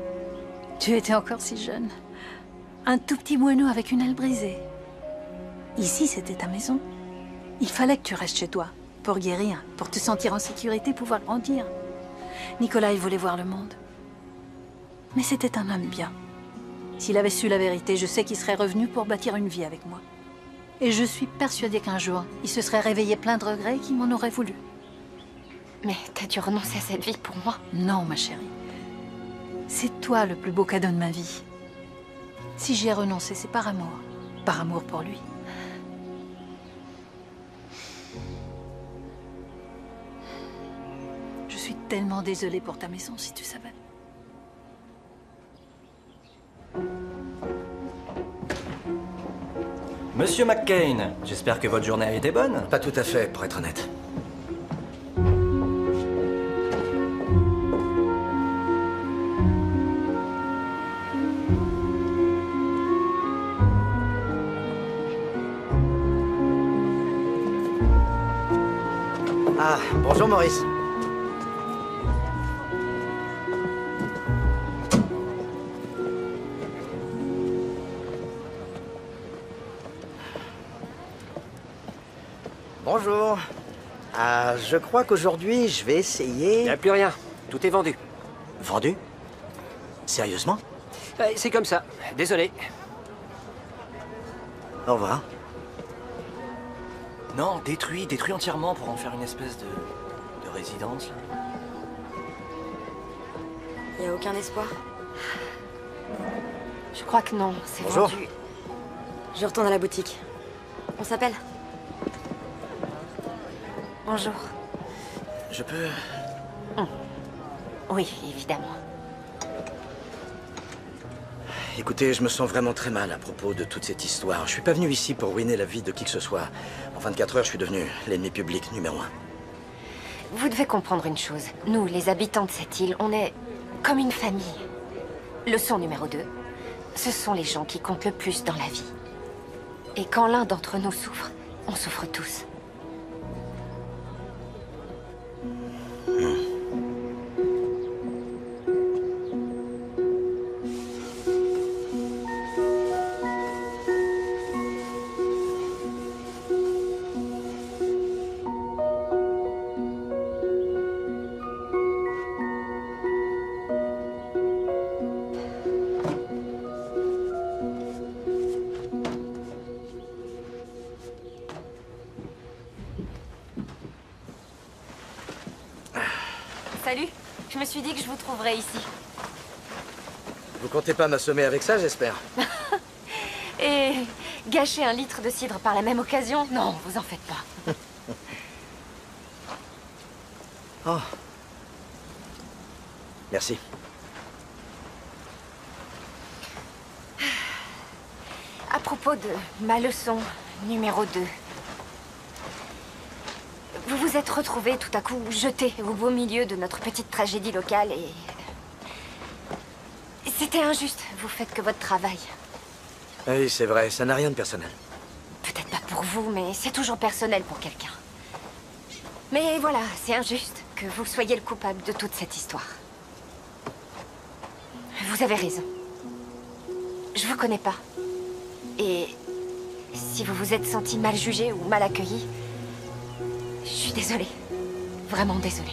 Tu étais encore si jeune. Un tout petit moineau avec une aile brisée. Ici, c'était ta maison. Il fallait que tu restes chez toi, pour guérir, pour te sentir en sécurité, pouvoir grandir. Nicolas, il voulait voir le monde. Mais c'était un homme bien. S'il avait su la vérité, je sais qu'il serait revenu pour bâtir une vie avec moi. Et je suis persuadée qu'un jour, il se serait réveillé plein de regrets et qu'il m'en aurait voulu. Mais t'as dû renoncer à cette vie pour moi? Non, ma chérie. C'est toi le plus beau cadeau de ma vie. Si j'y ai renoncé, c'est par amour. Par amour pour lui. Je suis tellement désolée pour ta maison, si tu savais. Monsieur McCain, j'espère que votre journée a été bonne. Pas tout à fait, pour être honnête. Ah, bonjour Maurice. Bonjour. Ah, je crois qu'aujourd'hui, je vais essayer... Il n'y a plus rien. Tout est vendu. Vendu? Sérieusement? Euh, C'est comme ça. Désolé. Au revoir. Non, détruit, détruit entièrement pour en faire une espèce de, de résidence. Là. Y a aucun espoir? Je crois que non, c'est Bonjour. vendu. Je retourne à la boutique. On s'appelle? Bonjour. Je peux... Hum. Oui, évidemment. Écoutez, je me sens vraiment très mal à propos de toute cette histoire. Je suis pas venu ici pour ruiner la vie de qui que ce soit. En vingt-quatre heures, je suis devenu l'ennemi public numéro un. Vous devez comprendre une chose. Nous, les habitants de cette île, on est comme une famille. Leçon numéro deux. Ce sont les gens qui comptent le plus dans la vie. Et quand l'un d'entre nous souffre, on souffre tous. Salut, je me suis dit que je vous trouverais ici. Vous comptez pas m'assommer avec ça, j'espère? Et gâcher un litre de cidre par la même occasion? Non, vous en faites pas. Oh. Merci. À propos de ma leçon numéro deux. Vous vous êtes retrouvés tout à coup jetés au beau milieu de notre petite tragédie locale et... C'était injuste, vous faites que votre travail. Oui, c'est vrai, ça n'a rien de personnel. Peut-être pas pour vous, mais c'est toujours personnel pour quelqu'un. Mais voilà, c'est injuste que vous soyez le coupable de toute cette histoire. Vous avez raison. Je vous connais pas. Et si vous vous êtes senti mal jugé ou mal accueilli, je suis désolée. Vraiment désolée.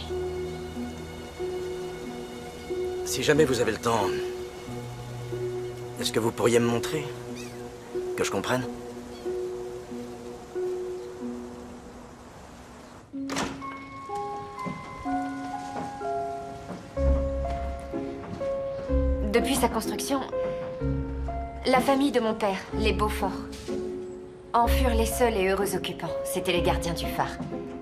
Si jamais vous avez le temps, est-ce que vous pourriez me montrer? Que je comprenne? Depuis sa construction, la famille de mon père, les Beaufort, en furent les seuls et heureux occupants. C'étaient les gardiens du phare.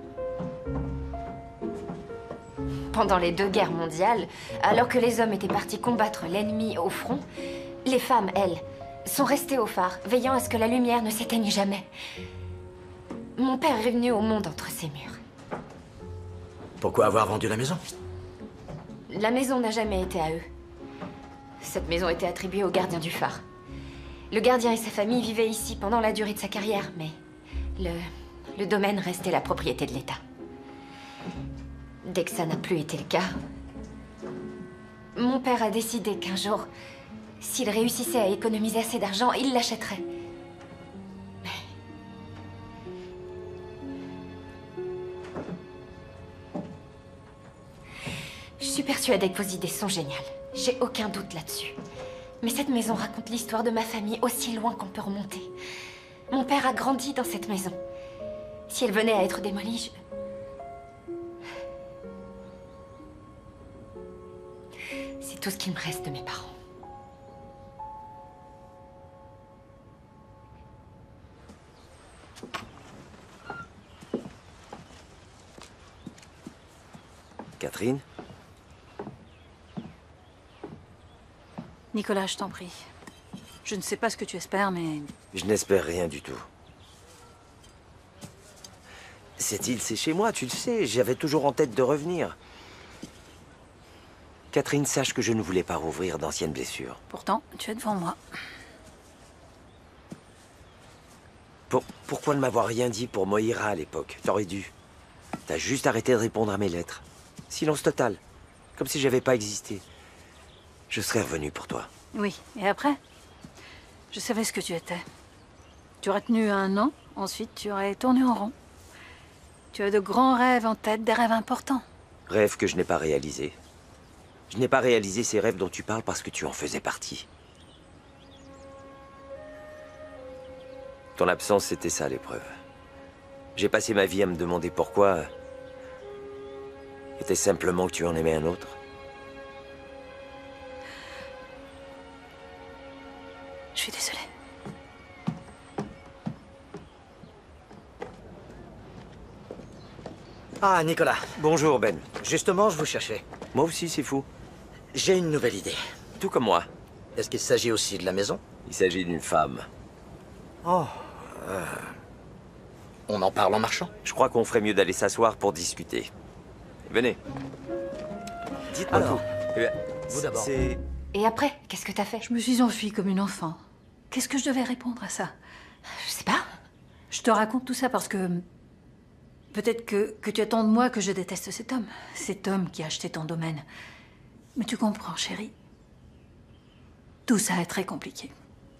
Pendant les deux guerres mondiales, alors que les hommes étaient partis combattre l'ennemi au front, les femmes, elles, sont restées au phare, veillant à ce que la lumière ne s'éteigne jamais. Mon père est venu au monde entre ces murs. Pourquoi avoir vendu la maison? La maison n'a jamais été à eux. Cette maison était attribuée aux gardiens du phare. Le gardien et sa famille vivaient ici pendant la durée de sa carrière, mais le, le domaine restait la propriété de l'État. Dès que ça n'a plus été le cas, mon père a décidé qu'un jour, s'il réussissait à économiser assez d'argent, il l'achèterait. Mais persuadée que vos idées sont géniales. J'ai aucun doute là-dessus. Mais cette maison raconte l'histoire de ma famille aussi loin qu'on peut remonter. Mon père a grandi dans cette maison. Si elle venait à être démolie, je... C'est tout ce qu'il me reste de mes parents. Catherine? Nicolas, je t'en prie. Je ne sais pas ce que tu espères, mais... Je n'espère rien du tout. Cette île, c'est chez moi, tu le sais. J'avais toujours en tête de revenir. Catherine, sache que je ne voulais pas rouvrir d'anciennes blessures. Pourtant, tu es devant moi. Pour, pourquoi ne m'avoir rien dit pour Moira à l'époque? T'aurais dû. T'as juste arrêté de répondre à mes lettres. Silence total. Comme si j'avais pas existé. Je serais revenu pour toi. Oui, et après? Je savais ce que tu étais. Tu aurais tenu un an, ensuite tu aurais tourné en rond. Tu as de grands rêves en tête, des rêves importants. Rêves que je n'ai pas réalisés. Je n'ai pas réalisé ces rêves dont tu parles parce que tu en faisais partie. Ton absence, c'était ça l'épreuve. J'ai passé ma vie à me demander pourquoi. Était-ce simplement que tu en aimais un autre? Je suis désolée. Ah, Nicolas. Bonjour, Ben. Justement, je vous cherchais. Moi aussi, c'est fou. J'ai une nouvelle idée. Tout comme moi. Est-ce qu'il s'agit aussi de la maison? Il s'agit d'une femme. Oh. Euh... On en parle en marchant? Je crois qu'on ferait mieux d'aller s'asseoir pour discuter. Venez. Dites-moi Alors, tout. Eh bien, vous d'abord. C'est... Et après, qu'est-ce que t'as fait? Je me suis enfuie comme une enfant. Qu'est-ce que je devais répondre à ça? Je sais pas. Je te raconte tout ça parce que... Peut-être que, que tu attends de moi que je déteste cet homme. Cet homme qui a acheté ton domaine. Mais tu comprends, chérie. Tout ça est très compliqué.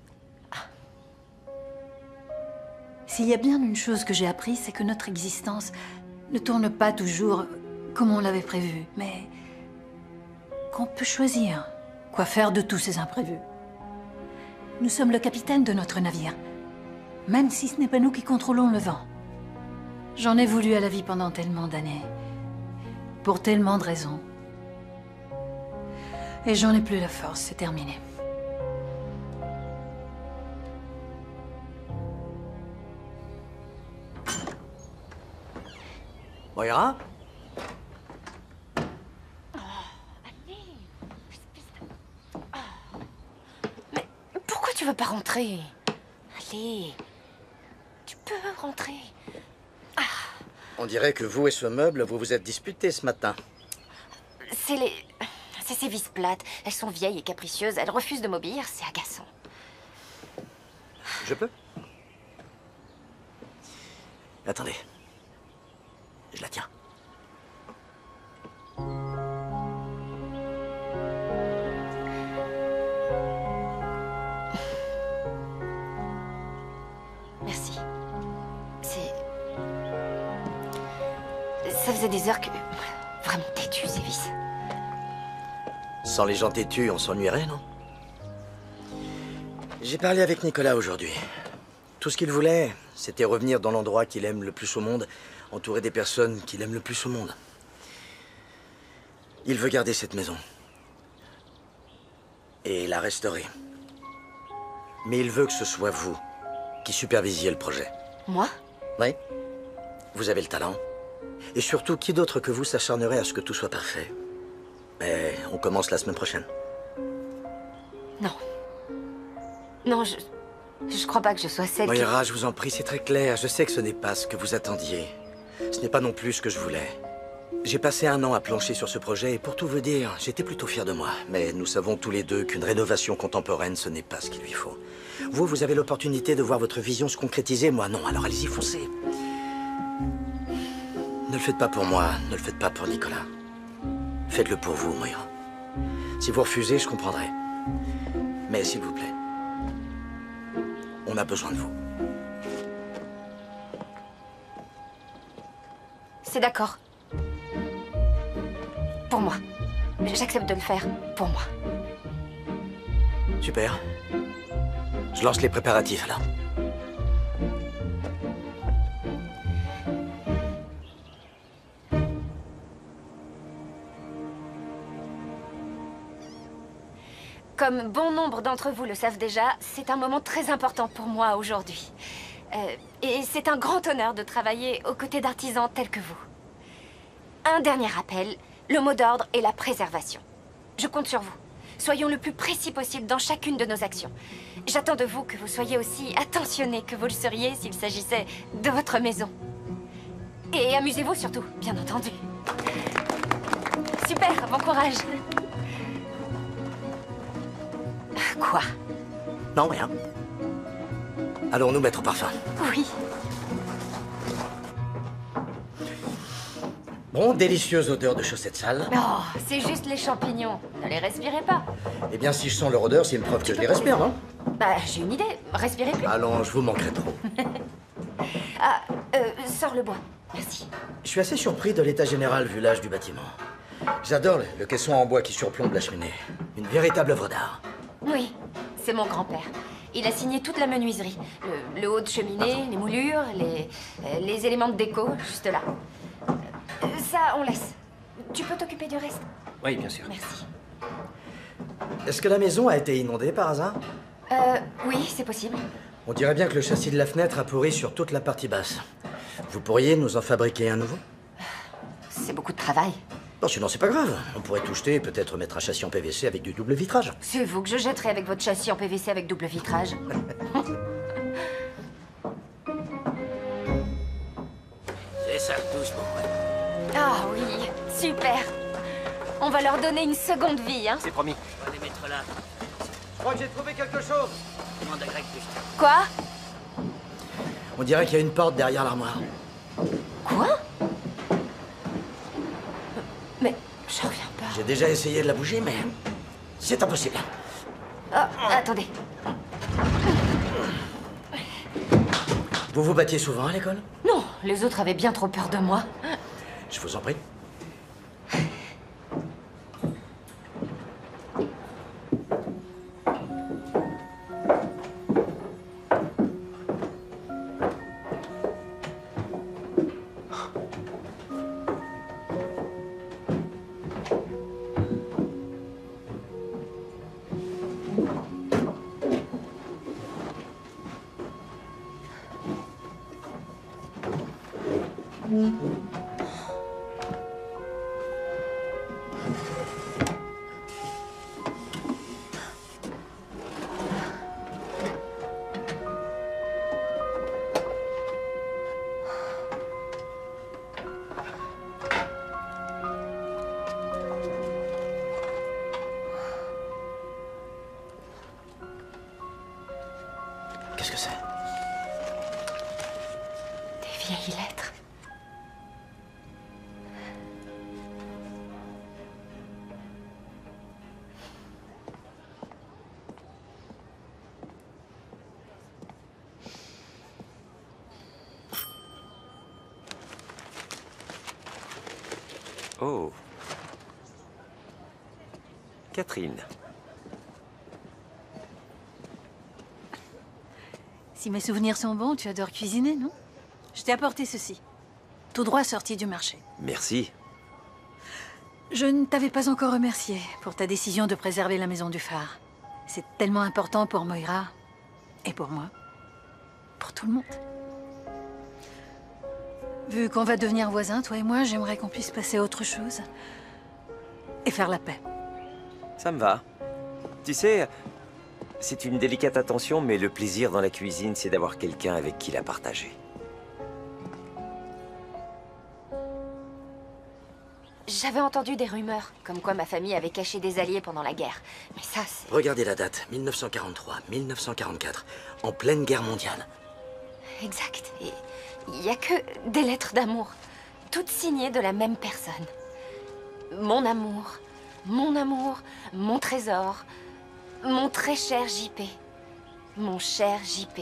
S'il y a bien une chose que j'ai apprise, c'est que notre existence ne tourne pas toujours comme on l'avait prévu, mais qu'on peut choisir quoi faire de tous ces imprévus. Nous sommes le capitaine de notre navire, même si ce n'est pas nous qui contrôlons le vent. J'en ai voulu à la vie pendant tellement d'années, pour tellement de raisons. Et j'en ai plus la force, c'est terminé. Moira? Mais pourquoi tu veux pas rentrer? Allez, tu peux rentrer. On dirait que vous et ce meuble, vous vous êtes disputés ce matin. C'est les... C'est ces vis plates. Elles sont vieilles et capricieuses. Elles refusent de m'obéir. C'est agaçant. Je peux? Attendez. Je la tiens. Merci. C'est... Ça faisait des heures que... Vraiment têtu, ces vis. Sans les gens têtus, on s'ennuierait, non? J'ai parlé avec Nicolas aujourd'hui. Tout ce qu'il voulait, c'était revenir dans l'endroit qu'il aime le plus au monde, entouré des personnes qu'il aime le plus au monde. Il veut garder cette maison. Et la restaurer. Mais il veut que ce soit vous qui supervisiez le projet. Moi? Oui. Vous avez le talent. Et surtout, qui d'autre que vous s'acharnerait à ce que tout soit parfait? Mais on commence la semaine prochaine. Non. Non, je... Je crois pas que je sois celle Moira, qui... je vous en prie, c'est très clair. Je sais que ce n'est pas ce que vous attendiez. Ce n'est pas non plus ce que je voulais. J'ai passé un an à plancher sur ce projet et pour tout vous dire, j'étais plutôt fier de moi. Mais nous savons tous les deux qu'une rénovation contemporaine, ce n'est pas ce qu'il lui faut. Vous, vous avez l'opportunité de voir votre vision se concrétiser. Moi, non. Alors allez-y, foncez. Ne le faites pas pour moi. Ne le faites pas pour Nicolas. Faites-le pour vous, Moira. Si vous refusez, je comprendrai. Mais s'il vous plaît, on a besoin de vous. C'est d'accord. Pour moi. j'accepte de le faire pour moi. Super. Je lance les préparatifs, alors. Comme bon nombre d'entre vous le savent déjà, c'est un moment très important pour moi aujourd'hui. Euh, et c'est un grand honneur de travailler aux côtés d'artisans tels que vous. Un dernier rappel, le mot d'ordre est la préservation. Je compte sur vous. Soyons le plus précis possible dans chacune de nos actions. J'attends de vous que vous soyez aussi attentionnés que vous le seriez s'il s'agissait de votre maison. Et amusez-vous surtout, bien entendu. Super, bon courage. Quoi? Non, rien. Allons nous mettre au parfum. Oui. Bon, délicieuse odeur de chaussettes sales. Oh, c'est juste les champignons. Ne les respirez pas. Eh bien, si je sens leur odeur, c'est une preuve que je les respire, non? Bah, j'ai une idée. Respirez plus. Allons, je vous manquerai trop. Ah, euh, sors le bois. Merci. Je suis assez surpris de l'état général vu l'âge du bâtiment. J'adore le, le caisson en bois qui surplombe la cheminée. Une véritable œuvre d'art. Oui, c'est mon grand-père. Il a signé toute la menuiserie. Le, le haut de cheminée, les moulures, les, euh, les éléments de déco, juste là. Euh, ça, on laisse. Tu peux t'occuper du reste? Oui, bien sûr. Merci. Est-ce que la maison a été inondée par hasard? Euh, oui, c'est possible. On dirait bien que le châssis de la fenêtre a pourri sur toute la partie basse. Vous pourriez nous en fabriquer un nouveau? C'est beaucoup de travail. Non, sinon c'est pas grave. On pourrait tout jeter et peut-être mettre un châssis en P V C avec du double vitrage. C'est vous que je jetterai avec votre châssis en P V C avec double vitrage. C'est ça, tous pour moi. Ah oui, super. On va leur donner une seconde vie, hein. C'est promis. On va les mettre là. Je crois que j'ai trouvé quelque chose. Demande à Greg plus tard. Quoi? On dirait qu'il y a une porte derrière l'armoire. Quoi? Mais je reviens pas. J'ai déjà essayé de la bouger, mais c'est impossible. Ah, attendez. Vous vous battiez souvent à l'école? Non, les autres avaient bien trop peur de moi. Je vous en prie. Qu'est-ce que c'est? Des vieilles lettres. Oh. Catherine. Si mes souvenirs sont bons, tu adores cuisiner, non? Je t'ai apporté ceci. Tout droit sorti du marché. Merci. Je ne t'avais pas encore remercié pour ta décision de préserver la maison du phare. C'est tellement important pour Moira et pour moi. Pour tout le monde. Vu qu'on va devenir voisins, toi et moi, j'aimerais qu'on puisse passer à autre chose. Et faire la paix. Ça me va. Tu sais, c'est une délicate attention, mais le plaisir dans la cuisine, c'est d'avoir quelqu'un avec qui la partager. J'avais entendu des rumeurs, comme quoi ma famille avait caché des alliés pendant la guerre. Mais ça, c'est... Regardez la date, mille neuf cent quarante-trois, mille neuf cent quarante-quatre, en pleine guerre mondiale. Exact. Et il n'y a que des lettres d'amour, toutes signées de la même personne. Mon amour, mon amour, mon trésor, mon très cher J P. Mon cher J P.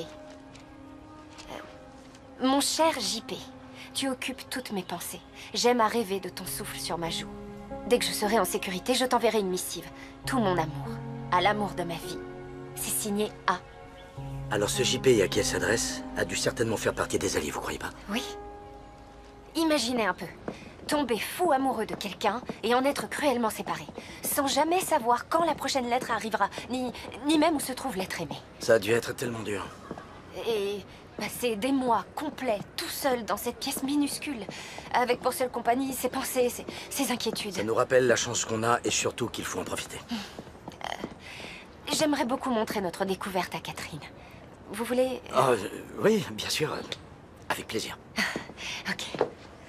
Euh, mon cher J P, tu occupes toutes mes pensées. J'aime à rêver de ton souffle sur ma joue. Dès que je serai en sécurité, je t'enverrai une missive. Tout mon amour. À l'amour de ma vie. C'est signé A. Alors ce J P à qui elle s'adresse a dû certainement faire partie des alliés, vous croyez pas? Oui. Imaginez un peu. Tomber fou amoureux de quelqu'un et en être cruellement séparé. Sans jamais savoir quand la prochaine lettre arrivera. Ni, ni même où se trouve l'être aimé. Ça a dû être tellement dur. Et passer des mois complets, tout seul, dans cette pièce minuscule. Avec pour seule compagnie ses pensées, ses, ses inquiétudes. Ça nous rappelle la chance qu'on a et surtout qu'il faut en profiter. Euh, J'aimerais beaucoup montrer notre découverte à Catherine. Vous voulez... Oh, euh, oui, bien sûr. euh, Avec plaisir. Ok.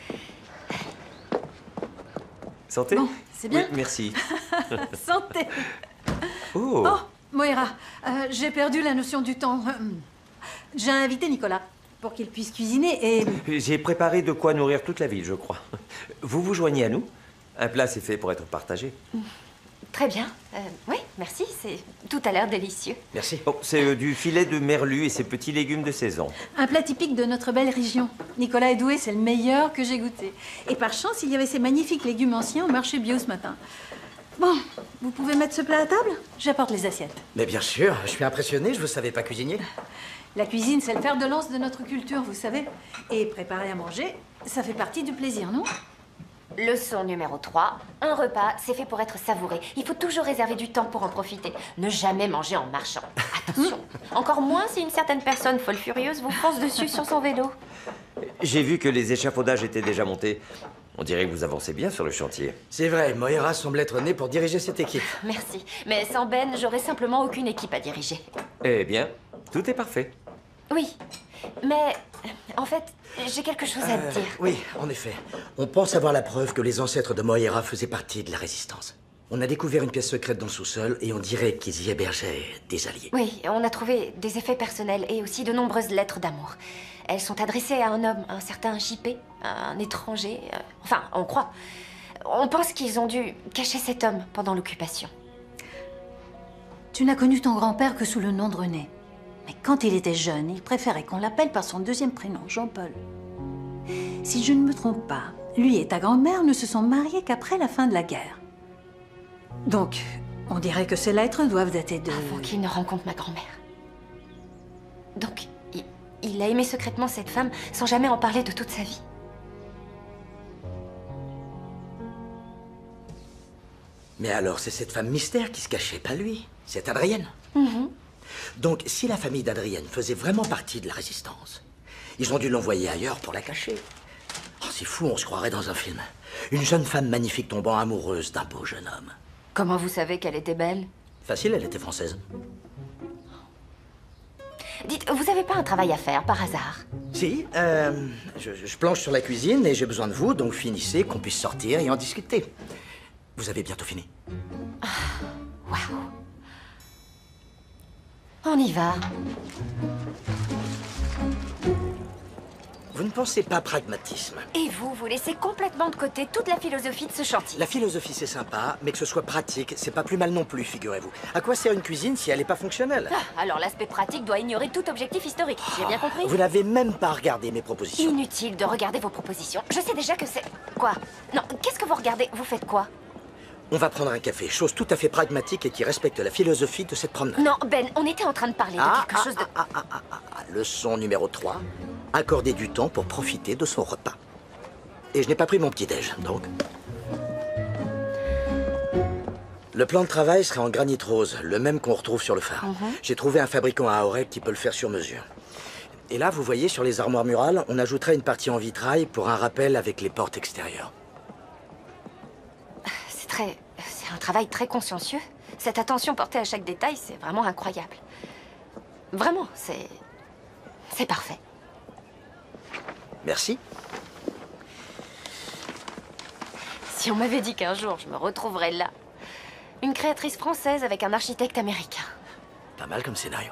Santé? Bon, c'est bien. Oui, merci. Santé. Oh. Oh, Moira, euh, j'ai perdu la notion du temps. Euh, J'ai invité Nicolas pour qu'il puisse cuisiner et... J'ai préparé de quoi nourrir toute la ville, je crois. Vous vous joignez à nous? Un plat, c'est fait pour être partagé. Très bien. Euh, oui, merci. C'est tout à l'heure délicieux. Merci. Oh, c'est euh, du filet de merlu et ses petits légumes de saison. Un plat typique de notre belle région. Nicolas est doué, c'est le meilleur que j'ai goûté. Et par chance, il y avait ces magnifiques légumes anciens au marché bio ce matin. Bon, vous pouvez mettre ce plat à table? J'apporte les assiettes. Mais bien sûr, je suis impressionné, je vous savais pas cuisiner. La cuisine, c'est le fer de lance de notre culture, vous savez. Et préparer à manger, ça fait partie du plaisir, non? Leçon numéro trois. Un repas, c'est fait pour être savouré. Il faut toujours réserver du temps pour en profiter. Ne jamais manger en marchant. Attention. Encore moins si une certaine personne folle furieuse vous fonce dessus sur son vélo. J'ai vu que les échafaudages étaient déjà montés. On dirait que vous avancez bien sur le chantier. C'est vrai, Moira semble être née pour diriger cette équipe. Merci. Mais sans Ben, j'aurais simplement aucune équipe à diriger. Eh bien, tout est parfait. Oui. Mais, en fait, j'ai quelque chose à Euh, te dire. Oui, en effet. On pense avoir la preuve que les ancêtres de Moira faisaient partie de la résistance. On a découvert une pièce secrète dans le sous-sol et on dirait qu'ils y hébergeaient des alliés. Oui, on a trouvé des effets personnels et aussi de nombreuses lettres d'amour. Elles sont adressées à un homme, un certain J P, un étranger. euh, Enfin, on croit. On pense qu'ils ont dû cacher cet homme pendant l'occupation. Tu n'as connu ton grand-père que sous le nom de René. Mais quand il était jeune, il préférait qu'on l'appelle par son deuxième prénom, Jean-Paul. Si je ne me trompe pas, lui et ta grand-mère ne se sont mariés qu'après la fin de la guerre. Donc, on dirait que ces lettres doivent dater de... Avant qu'il ne rencontre ma grand-mère. Donc, il, il a aimé secrètement cette femme sans jamais en parler de toute sa vie. Mais alors, c'est cette femme mystère qui se cachait, pas lui. C'est Adrienne. Mhm. Donc, si la famille d'Adrienne faisait vraiment partie de la résistance, ils ont dû l'envoyer ailleurs pour la cacher. Oh, c'est fou, on se croirait dans un film. Une jeune femme magnifique tombant amoureuse d'un beau jeune homme. Comment vous savez qu'elle était belle? Facile, elle était française. Dites, vous avez pas un travail à faire, par hasard? Si, euh, je, je planche sur la cuisine et j'ai besoin de vous, donc finissez, qu'on puisse sortir et en discuter. Vous avez bientôt fini. Waouh. On y va. Vous ne pensez pas pragmatisme. Et vous, vous laissez complètement de côté toute la philosophie de ce chantier. La philosophie, c'est sympa, mais que ce soit pratique, c'est pas plus mal non plus, figurez-vous. À quoi sert une cuisine si elle n'est pas fonctionnelle? Ah, alors l'aspect pratique doit ignorer tout objectif historique. J'ai bien compris? Vous n'avez même pas regardé mes propositions. Inutile de regarder vos propositions. Je sais déjà que c'est... Quoi? Non, qu'est-ce que vous regardez? Vous faites quoi? On va prendre un café, chose tout à fait pragmatique et qui respecte la philosophie de cette promenade. Non, Ben, on était en train de parler Ah, de quelque ah, chose de... ah, ah, ah, ah, ah. Leçon numéro trois. Accorder du temps pour profiter de son repas. Et je n'ai pas pris mon petit-déj, donc... Le plan de travail serait en granit rose, le même qu'on retrouve sur le phare. Mhm. J'ai trouvé un fabricant à Aurec qui peut le faire sur mesure. Et là, vous voyez, sur les armoires murales, on ajouterait une partie en vitrail pour un rappel avec les portes extérieures. C'est très... C'est un travail très consciencieux. Cette attention portée à chaque détail, c'est vraiment incroyable. Vraiment, c'est... C'est parfait. Merci. Si on m'avait dit qu'un jour je me retrouverais là, une créatrice française avec un architecte américain. Pas mal comme scénario.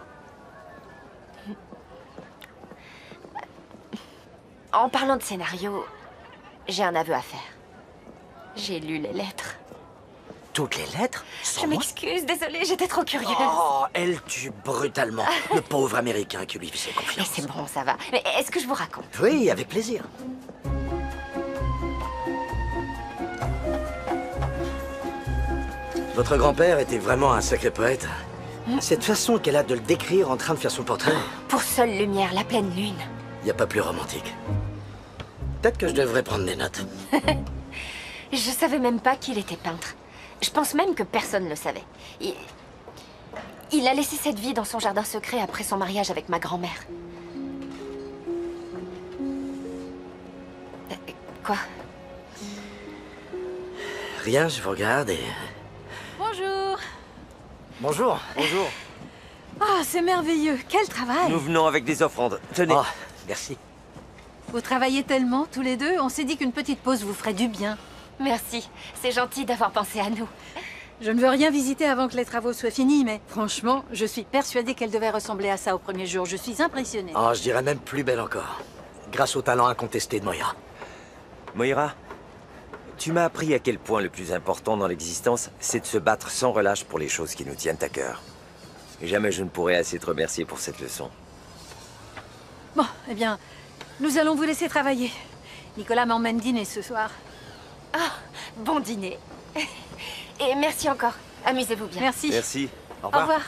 En parlant de scénario, j'ai un aveu à faire. J'ai lu les lettres. Toutes les lettres? Je m'excuse, désolée, j'étais trop curieuse. Oh, elle tue brutalement le pauvre Américain qui lui faisait Mais confiance. c'est bon, ça va. Mais est-ce que je vous raconte? Oui, avec plaisir. Votre grand-père était vraiment un sacré poète. Cette façon qu'elle a de le décrire en train de faire son portrait. Pour seule lumière, la pleine lune. Il n'y a pas plus romantique. Peut-être que je devrais prendre des notes. Je savais même pas qu'il était peintre. Je pense même que personne le savait. Il... Il a laissé cette vie dans son jardin secret après son mariage avec ma grand-mère. Euh, Quoi? Rien, je vous regarde et... Bonjour. Bonjour. Bonjour. Ah, c'est merveilleux. Quel travail. Nous venons avec des offrandes. Tenez. Oh, merci. Vous travaillez tellement, tous les deux. On s'est dit qu'une petite pause vous ferait du bien. Merci. C'est gentil d'avoir pensé à nous. Je ne veux rien visiter avant que les travaux soient finis, mais franchement, je suis persuadée qu'elle devait ressembler à ça au premier jour. Je suis impressionnée. Oh, je dirais même plus belle encore. Grâce au talent incontesté de Moira. Moira, tu m'as appris à quel point le plus important dans l'existence, c'est de se battre sans relâche pour les choses qui nous tiennent à cœur. Et jamais je ne pourrai assez te remercier pour cette leçon. Bon, eh bien, nous allons vous laisser travailler. Nicolas m'emmène dîner ce soir. Ah, bon dîner. Et merci encore. Amusez-vous bien. Merci. Merci. Au Au revoir. revoir.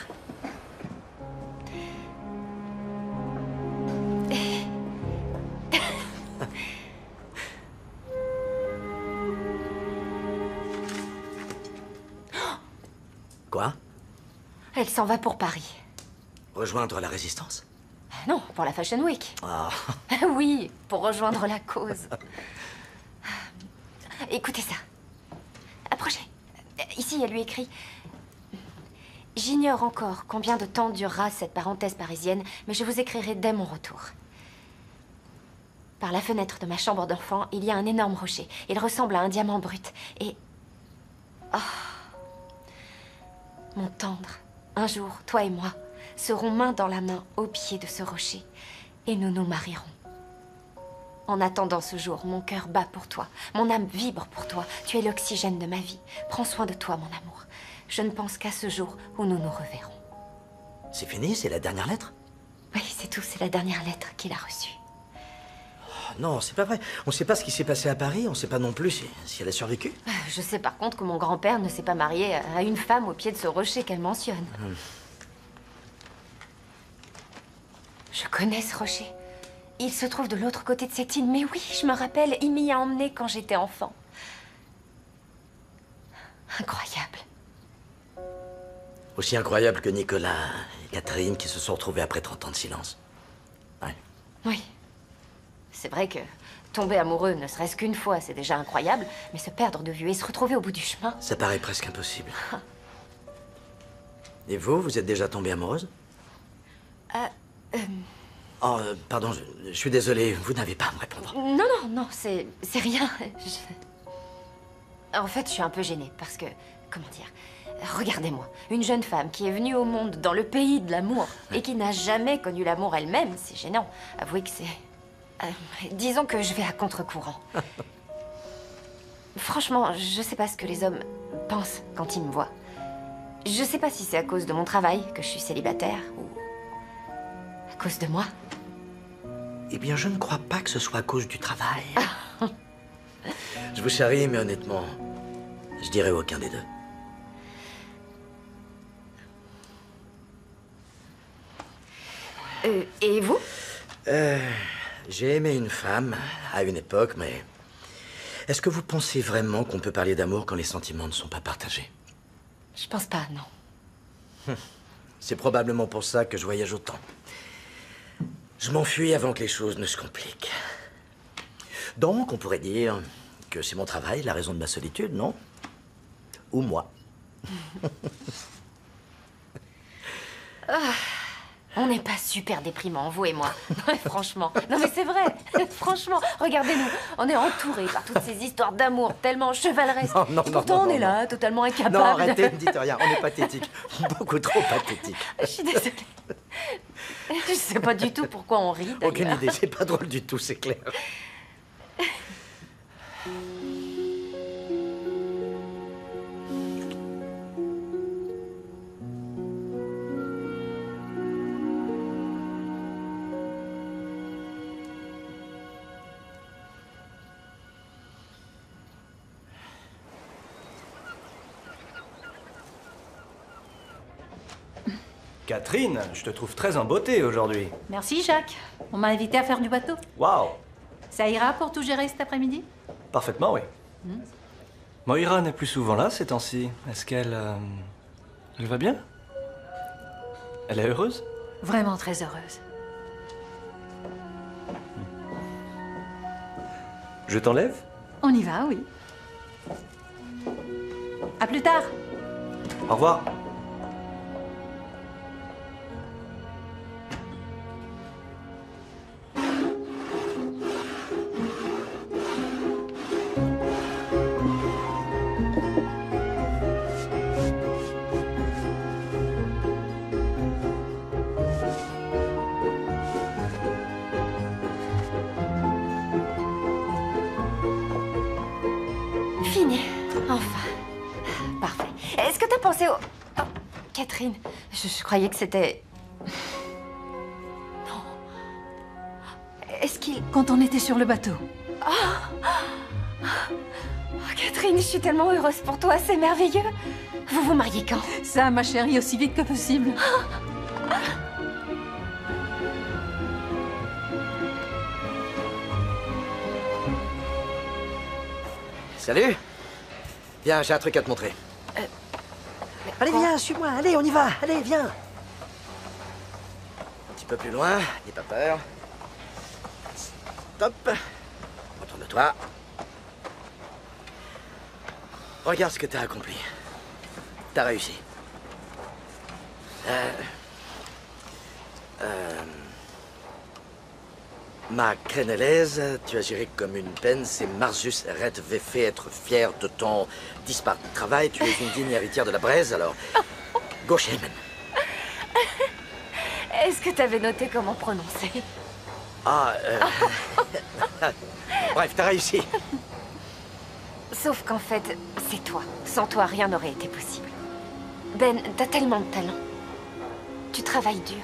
Quoi? Elle s'en va pour Paris. Rejoindre la résistance? Non, pour la Fashion Week. Ah. Oui, pour rejoindre la cause. Écoutez ça. Approchez. Ici, elle lui écrit... J'ignore encore combien de temps durera cette parenthèse parisienne, mais je vous écrirai dès mon retour. Par la fenêtre de ma chambre d'enfant, il y a un énorme rocher. Il ressemble à un diamant brut. Et... Oh. Mon tendre, un jour, toi et moi, serons main dans la main au pied de ce rocher. Et nous nous marierons. En attendant ce jour, mon cœur bat pour toi. Mon âme vibre pour toi. Tu es l'oxygène de ma vie. Prends soin de toi, mon amour. Je ne pense qu'à ce jour où nous nous reverrons. C'est fini? C'est la dernière lettre? Oui, c'est tout. C'est la dernière lettre qu'il a reçue. Oh, non, c'est pas vrai. On sait pas ce qui s'est passé à Paris. On sait pas non plus si, si elle a survécu. Je sais par contre que mon grand-père ne s'est pas marié à une femme au pied de ce rocher qu'elle mentionne. Hum. Je connais ce rocher. Il se trouve de l'autre côté de cette île. Mais oui, je me rappelle, il m'y a emmené quand j'étais enfant. Incroyable. Aussi incroyable que Nicolas et Catherine qui se sont retrouvés après trente ans de silence. Ouais. Oui. C'est vrai que tomber amoureux, ne serait-ce qu'une fois, c'est déjà incroyable. Mais se perdre de vue et se retrouver au bout du chemin... Ça paraît presque impossible. Et vous, vous êtes déjà tombée amoureuse? Euh... euh... Oh, euh, pardon, je, je suis désolé, vous n'avez pas à me répondre. Non, non, non, c'est... c'est rien. Je... En fait, je suis un peu gênée parce que... Comment dire? Regardez-moi, une jeune femme qui est venue au monde dans le pays de l'amour et qui n'a jamais connu l'amour elle-même, c'est gênant. Avouez que c'est... Euh, disons que je vais à contre-courant. Franchement, je sais pas ce que les hommes pensent quand ils me voient. Je sais pas si c'est à cause de mon travail que je suis célibataire ou... à cause de moi. Eh bien, je ne crois pas que ce soit à cause du travail. Je vous charrie, mais honnêtement, je dirais aucun des deux. Euh, et vous? Euh, j'ai aimé une femme à une époque, mais... Est-ce que vous pensez vraiment qu'on peut parler d'amour quand les sentiments ne sont pas partagés? Je pense pas, non. C'est probablement pour ça que je voyage autant. Je m'enfuis avant que les choses ne se compliquent. Donc, on pourrait dire que c'est mon travail, la raison de ma solitude, non? Ou moi. Ah, on n'est pas super déprimants, vous et moi. Ouais, franchement. Non mais c'est vrai. Franchement, regardez-nous. On est entourés par toutes ces histoires d'amour tellement chevaleresques. Non, non, Et non, pourtant, non, on non, est là, totalement incapable. Non, arrêtez, ne dites rien. On est pathétique. Beaucoup trop pathétique. Je suis désolée. Je sais pas du tout pourquoi on rit, d'ailleurs. Aucune idée. C'est pas drôle du tout, c'est clair. Catherine, je te trouve très en beauté aujourd'hui. Merci, Jacques. On m'a invité à faire du bateau. Waouh! Ça ira pour tout gérer cet après-midi? Parfaitement, oui. Hmm. Moira n'est plus souvent là ces temps-ci. Est-ce qu'elle... euh, elle va bien? Elle est heureuse? Vraiment très heureuse. Je t'enlève? On y va, oui. À plus tard. Au revoir. Fini. Enfin. Parfait. Est-ce que t'as pensé au... Oh, Catherine, je, je croyais que c'était... Non. Est-ce qu'il... Quand on était sur le bateau. Oh. Oh, Catherine, je suis tellement heureuse pour toi, c'est merveilleux. Vous vous mariez quand? Ça, ma chérie, aussi vite que possible. Salut. Viens, j'ai un truc à te montrer. Euh, allez, viens, suis-moi. Allez, on y va. Allez, viens. Un petit peu plus loin, n'aie pas peur. Stop. Retourne-toi. Regarde ce que t'as accompli. T'as réussi. Euh... Euh... Ma crénélaise, tu as géré comme une peine, c'est Marsus Red V fait être fier de ton disparu travail. Tu es une digne héritière de la braise, alors... Go Shaman. Est-ce que t'avais noté comment prononcer? Ah, euh... Bref, t'as réussi. Sauf qu'en fait, c'est toi. Sans toi, rien n'aurait été possible. Ben, t'as tellement de talent. Tu travailles dur.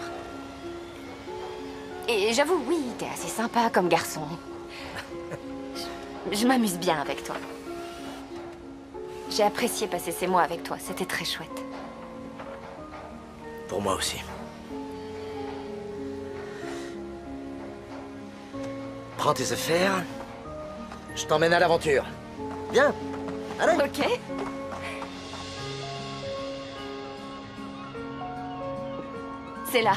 Et j'avoue, oui, t'es assez sympa comme garçon. Je, je m'amuse bien avec toi. J'ai apprécié passer ces mois avec toi, c'était très chouette. Pour moi aussi. Prends tes affaires. Je t'emmène à l'aventure. Viens. Allez. Ok. C'est là.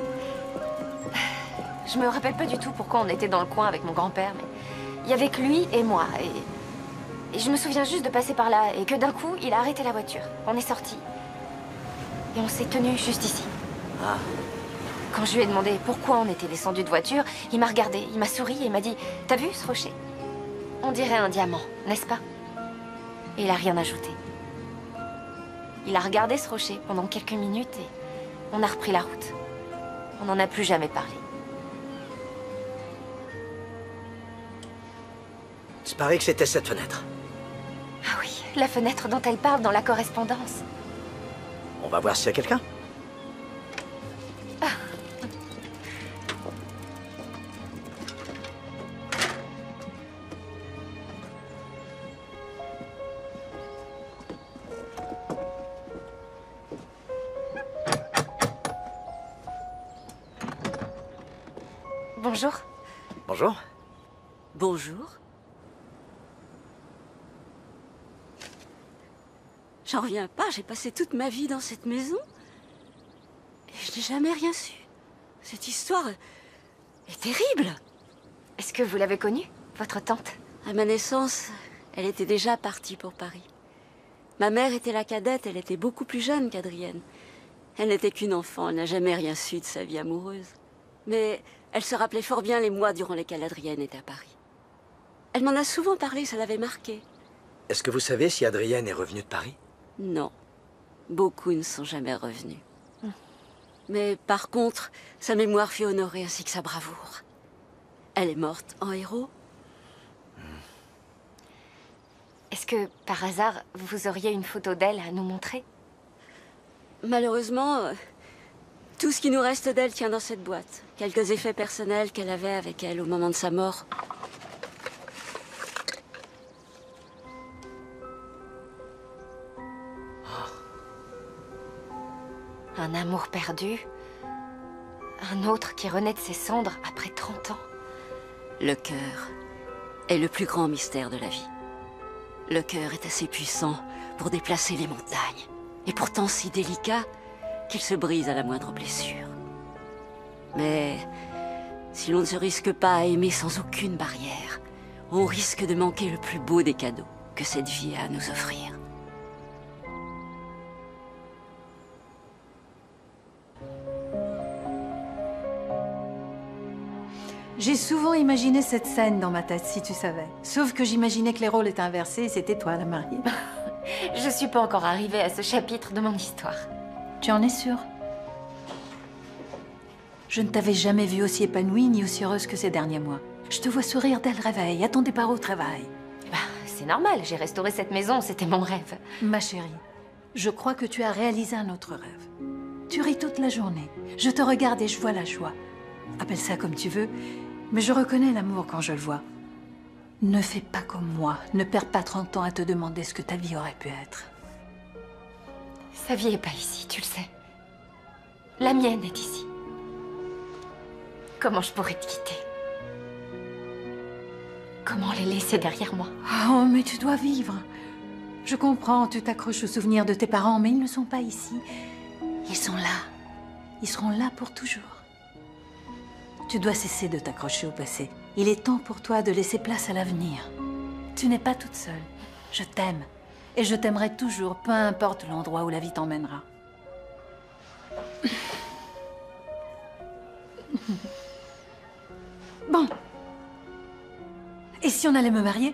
Je me rappelle pas du tout pourquoi on était dans le coin avec mon grand-père, mais il y avait que lui et moi. Et... et je me souviens juste de passer par là et que d'un coup, il a arrêté la voiture. On est sortis. Et on s'est tenus juste ici. Ah. Quand je lui ai demandé pourquoi on était descendu de voiture, il m'a regardé, il m'a souri et il m'a dit « T'as vu ce rocher? On dirait un diamant, n'est-ce pas ?» Et il a rien ajouté. Il a regardé ce rocher pendant quelques minutes et on a repris la route. On n'en a plus jamais parlé. Il paraît que c'était cette fenêtre. Ah oui, la fenêtre dont elle parle dans la correspondance. On va voir s'il y a quelqu'un. Ah. Bonjour. Bonjour. Bonjour. J'en reviens pas, j'ai passé toute ma vie dans cette maison. Et je n'ai jamais rien su. Cette histoire est terrible. Est-ce que vous l'avez connue, votre tante? À ma naissance, elle était déjà partie pour Paris. Ma mère était la cadette, elle était beaucoup plus jeune qu'Adrienne. Elle n'était qu'une enfant, elle n'a jamais rien su de sa vie amoureuse. Mais elle se rappelait fort bien les mois durant lesquels Adrienne était à Paris. Elle m'en a souvent parlé, ça l'avait marquée. Est-ce que vous savez si Adrienne est revenue de Paris? Non. Beaucoup ne sont jamais revenus. Hum. Mais par contre, sa mémoire fut honorée ainsi que sa bravoure. Elle est morte en héros. Hum. Est-ce que, par hasard, vous auriez une photo d'elle à nous montrer? Malheureusement, euh, tout ce qui nous reste d'elle tient dans cette boîte. Quelques effets personnels qu'elle avait avec elle au moment de sa mort. Un amour perdu. Un autre qui renaît de ses cendres après trente ans. Le cœur est le plus grand mystère de la vie. Le cœur est assez puissant pour déplacer les montagnes, et pourtant si délicat qu'il se brise à la moindre blessure. Mais si l'on ne se risque pas à aimer sans aucune barrière, on risque de manquer le plus beau des cadeaux que cette vie a à nous offrir. J'ai souvent imaginé cette scène dans ma tête, si tu savais. Sauf que j'imaginais que les rôles étaient inversés et c'était toi la mariée. Je suis pas encore arrivée à ce chapitre de mon histoire. Tu en es sûre? Je ne t'avais jamais vue aussi épanouie ni aussi heureuse que ces derniers mois. Je te vois sourire dès le réveil, à ton départ au travail. Bah, c'est normal, j'ai restauré cette maison, c'était mon rêve. Ma chérie, je crois que tu as réalisé un autre rêve. Tu ris toute la journée. Je te regarde et je vois la joie. Appelle ça comme tu veux, mais je reconnais l'amour quand je le vois. Ne fais pas comme moi. Ne perds pas trente ans à te demander ce que ta vie aurait pu être. Sa vie est pas ici, tu le sais. La mienne est ici. Comment je pourrais te quitter? Comment les laisser derrière moi? Oh, mais tu dois vivre. Je comprends, tu t'accroches aux souvenirs de tes parents, mais ils ne sont pas ici. Ils sont là. Ils seront là pour toujours. Tu dois cesser de t'accrocher au passé. Il est temps pour toi de laisser place à l'avenir. Tu n'es pas toute seule. Je t'aime. Et je t'aimerai toujours, peu importe l'endroit où la vie t'emmènera. Bon. Et si on allait me marier?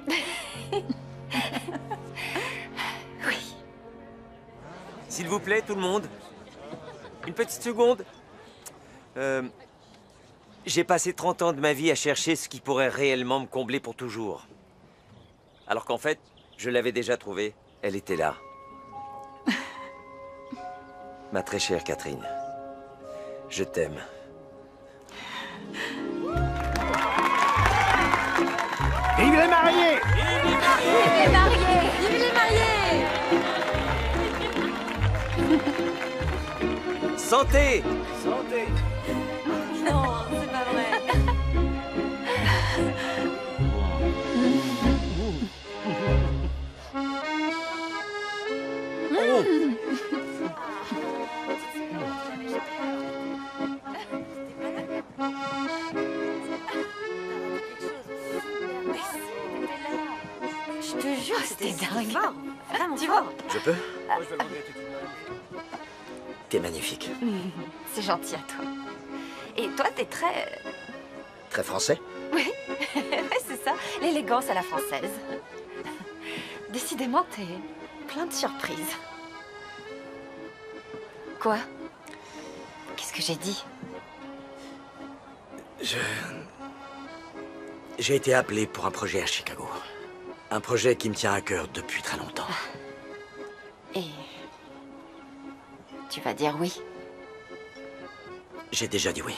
Oui. S'il vous plaît, tout le monde. Une petite seconde. Euh... J'ai passé trente ans de ma vie à chercher ce qui pourrait réellement me combler pour toujours. Alors qu'en fait, je l'avais déjà trouvée. Elle était là. Ma très chère Catherine, je t'aime. Vive les mariés! Vive les mariés! Vive les mariés! Santé! Santé! Non, c'est pas vrai. Je te jure, c'était dingue. Vraiment Tu vois? Je peux? T'es magnifique. C'est gentil à toi. Et toi, t'es très... Très français? Oui, ouais, c'est ça. L'élégance à la française. Décidément, t'es plein de surprises. Quoi? Qu'est-ce que j'ai dit? Je... J'ai été appelé pour un projet à Chicago. Un projet qui me tient à cœur depuis très longtemps. Et... tu vas dire oui? J'ai déjà dit oui.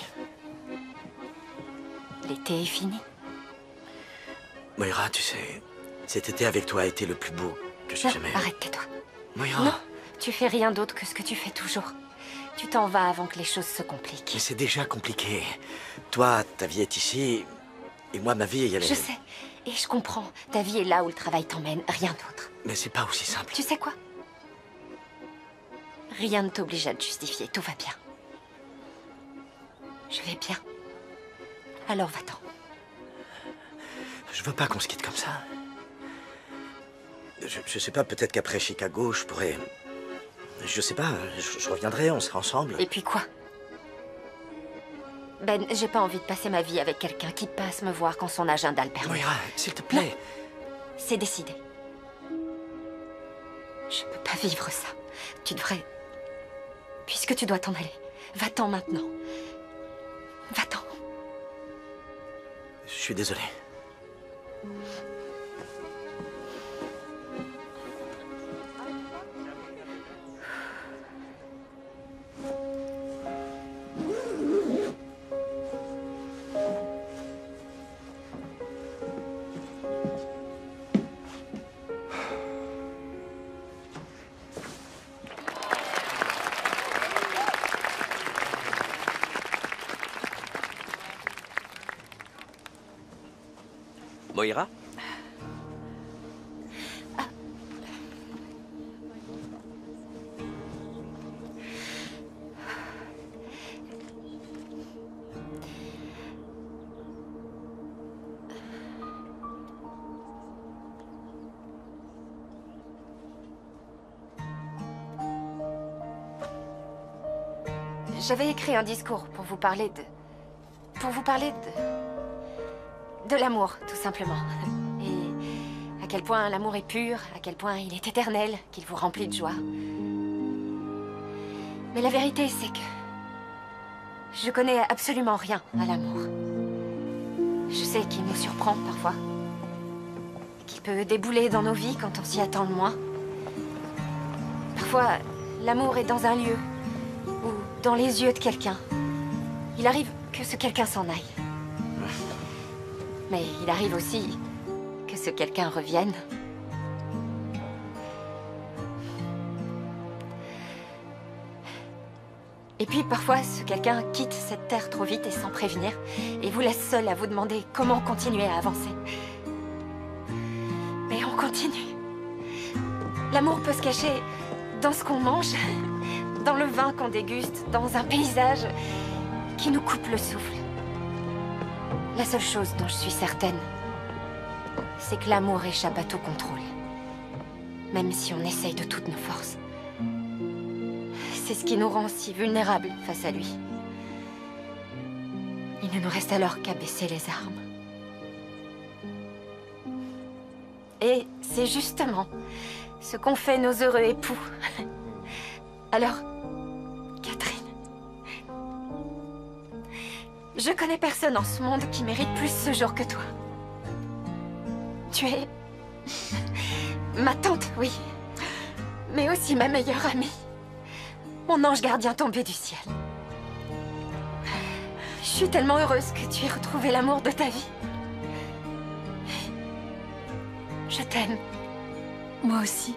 L'été est fini. Moira, tu sais, cet été avec toi a été le plus beau que j'ai Non, jamais... arrête, tais-toi. Moira... Non, tu fais rien d'autre que ce que tu fais toujours. Tu t'en vas avant que les choses se compliquent. Mais c'est déjà compliqué. Toi, ta vie est ici, et moi, ma vie, elle est... Je sais, et je comprends. Ta vie est là où le travail t'emmène, rien d'autre. Mais c'est pas aussi simple. Tu sais quoi? Rien ne t'oblige à te justifier, tout va bien. Je vais bien. Alors va-t'en. Je veux pas qu'on se quitte comme ça. Je, je sais pas, peut-être qu'après Chicago, je pourrais... Je sais pas, je, je reviendrai, on sera ensemble. Et puis quoi? Ben, j'ai pas envie de passer ma vie avec quelqu'un qui passe me voir quand son agenda le permet. Moira, s'il te plaît. C'est décidé. Je peux pas vivre ça. Tu devrais... Puisque tu dois t'en aller, va-t'en maintenant. Va-t'en. Je suis désolé. Moira? J'avais écrit un discours pour vous parler de... Pour vous parler de... De l'amour, tout simplement. Et à quel point l'amour est pur, à quel point il est éternel, qu'il vous remplit de joie. Mais la vérité, c'est que... Je connais absolument rien à l'amour. Je sais qu'il nous surprend parfois. Qu'il peut débouler dans nos vies quand on s'y attend le moins. Parfois, l'amour est dans un lieu... ou dans les yeux de quelqu'un. Il arrive que ce quelqu'un s'en aille. Mais il arrive aussi que ce quelqu'un revienne. Et puis parfois, ce quelqu'un quitte cette terre trop vite et sans prévenir, et vous laisse seul à vous demander comment continuer à avancer. Mais on continue. L'amour peut se cacher dans ce qu'on mange, dans le vin qu'on déguste, dans un paysage qui nous coupe le souffle. La seule chose dont je suis certaine, c'est que l'amour échappe à tout contrôle. Même si on essaye de toutes nos forces. C'est ce qui nous rend si vulnérables face à lui. Il ne nous reste alors qu'à baisser les armes. Et c'est justement ce qu'ont fait nos heureux époux. Alors... Je connais personne en ce monde qui mérite plus ce jour que toi. Tu es... ma tante, oui. Mais aussi ma meilleure amie. Mon ange gardien tombé du ciel. Je suis tellement heureuse que tu aies retrouvé l'amour de ta vie. Je t'aime. Moi aussi.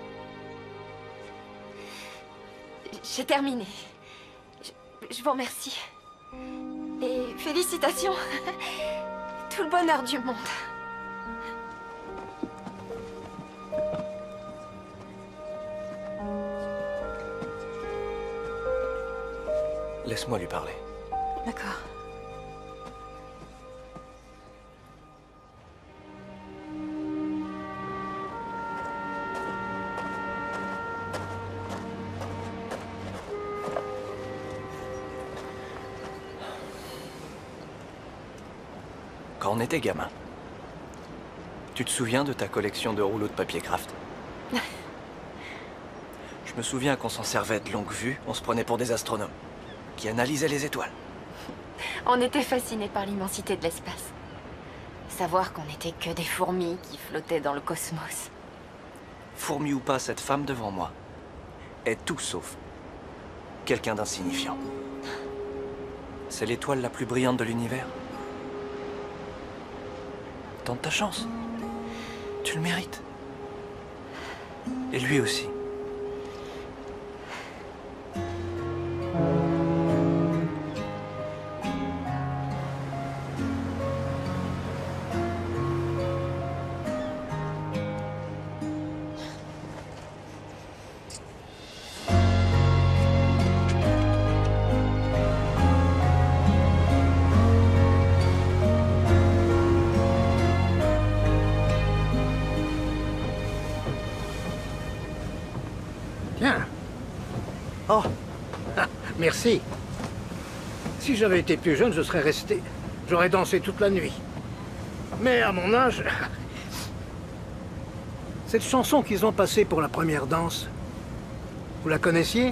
J'ai terminé. Je, je vous remercie. Et félicitations. Tout le bonheur du monde. Laisse-moi lui parler. D'accord. Quand on était gamin, tu te souviens de ta collection de rouleaux de papier craft? Je me souviens qu'on s'en servait de longue vue, on se prenait pour des astronomes, qui analysaient les étoiles. On était fascinés par l'immensité de l'espace. Savoir qu'on n'était que des fourmis qui flottaient dans le cosmos. Fourmi ou pas, cette femme devant moi est tout sauf quelqu'un d'insignifiant. C'est l'étoile la plus brillante de l'univers. Tente ta chance. Tu le mérites. Et lui aussi. Tiens. Oh. Ah, merci. Si j'avais été plus jeune, je serais resté. J'aurais dansé toute la nuit. Mais à mon âge... Cette chanson qu'ils ont passée pour la première danse, vous la connaissiez?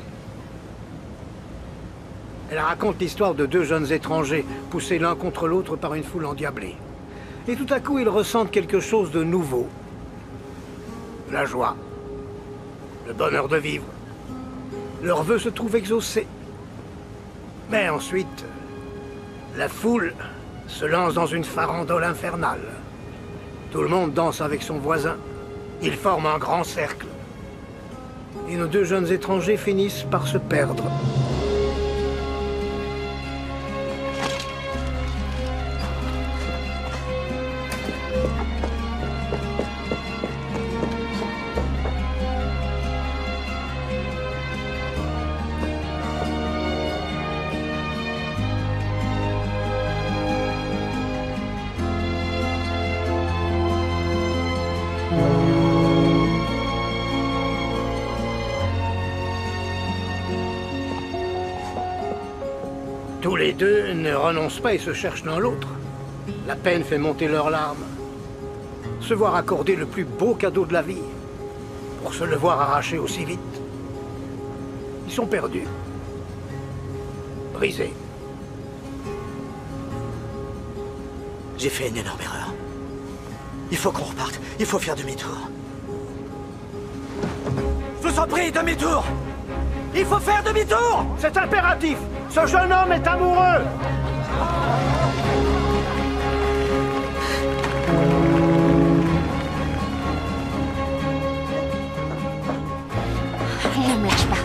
Elle raconte l'histoire de deux jeunes étrangers, poussés l'un contre l'autre par une foule endiablée. Et tout à coup, ils ressentent quelque chose de nouveau. La joie. Le bonheur de vivre. Leurs vœux se trouvent exaucés. Mais ensuite, la foule se lance dans une farandole infernale. Tout le monde danse avec son voisin. Ils forment un grand cercle. Et nos deux jeunes étrangers finissent par se perdre. Tous les deux ne renoncent pas et se cherchent l'un l'autre. La peine fait monter leurs larmes. Se voir accorder le plus beau cadeau de la vie, pour se le voir arracher aussi vite. Ils sont perdus. Brisés. J'ai fait une énorme erreur. Il faut qu'on reparte. Il faut faire demi-tour. Je vous en prie, demi-tour! Il faut faire demi-tour! C'est impératif! Ce jeune homme est amoureux! Ne me lâche pas.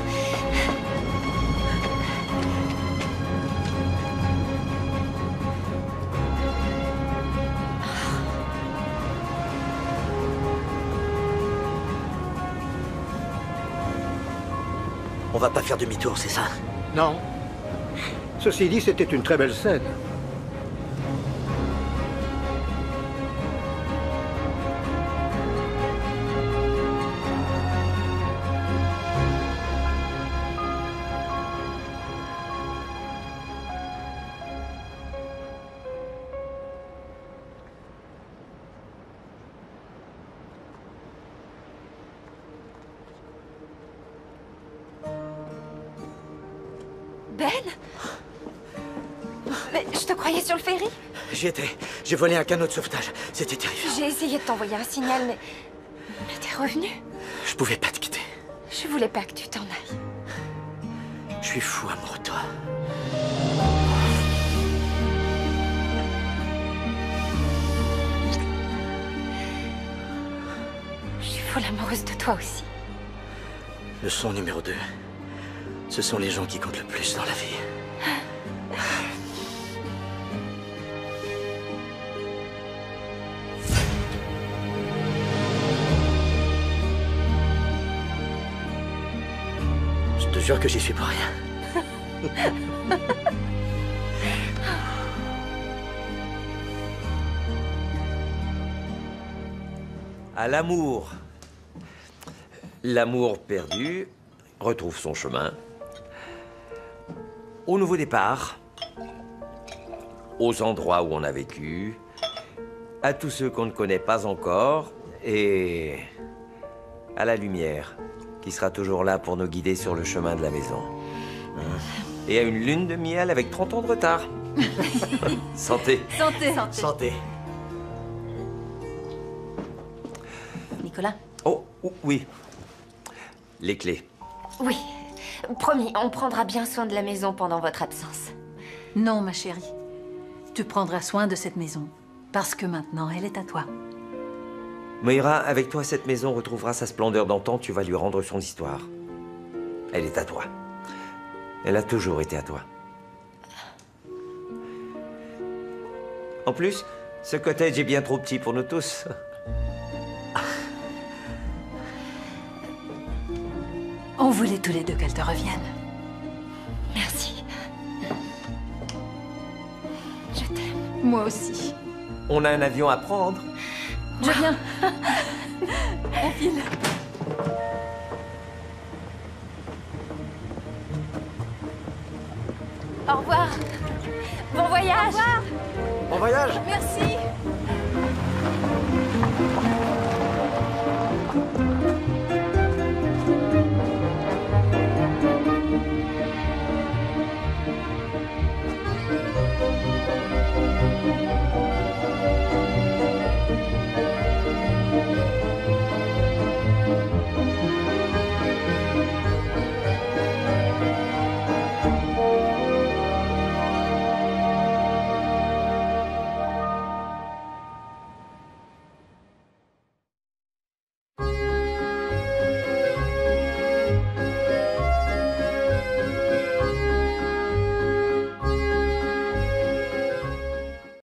On va pas faire demi-tour, c'est ça? Non. Ceci dit, c'était une très belle scène. Ben? Mais je te croyais sur le ferry? J'y étais. J'ai volé un canot de sauvetage. C'était terrifiant. J'ai essayé de t'envoyer un signal, mais... Mais t'es revenu? Je pouvais pas te quitter. Je voulais pas que tu t'en ailles. Je suis fou amoureux de toi. Je suis folle amoureuse de toi aussi. Le son numéro deux. Ce sont les gens qui comptent le plus dans la vie. Je te jure que j'y suis pour rien. À l'amour. L'amour perdu retrouve son chemin. Au nouveau départ, aux endroits où on a vécu, à tous ceux qu'on ne connaît pas encore, et à la lumière, qui sera toujours là pour nous guider sur le chemin de la maison. Et à une lune de miel avec trente ans de retard. Santé. Santé. Santé. Santé. Nicolas? Oh, oh, oui. Les clés. Oui. Promis, on prendra bien soin de la maison pendant votre absence. Non, ma chérie. Tu prendras soin de cette maison. Parce que maintenant, elle est à toi. Moira, avec toi, cette maison retrouvera sa splendeur d'antan. Tu vas lui rendre son histoire. Elle est à toi. Elle a toujours été à toi. En plus, ce cottage est bien trop petit pour nous tous. On voulait tous les deux qu'elle te revienne. Merci. Je t'aime. Moi aussi. On a un avion à prendre. Je viens. On file. Au revoir. Bon voyage. Au revoir. Bon voyage. Merci.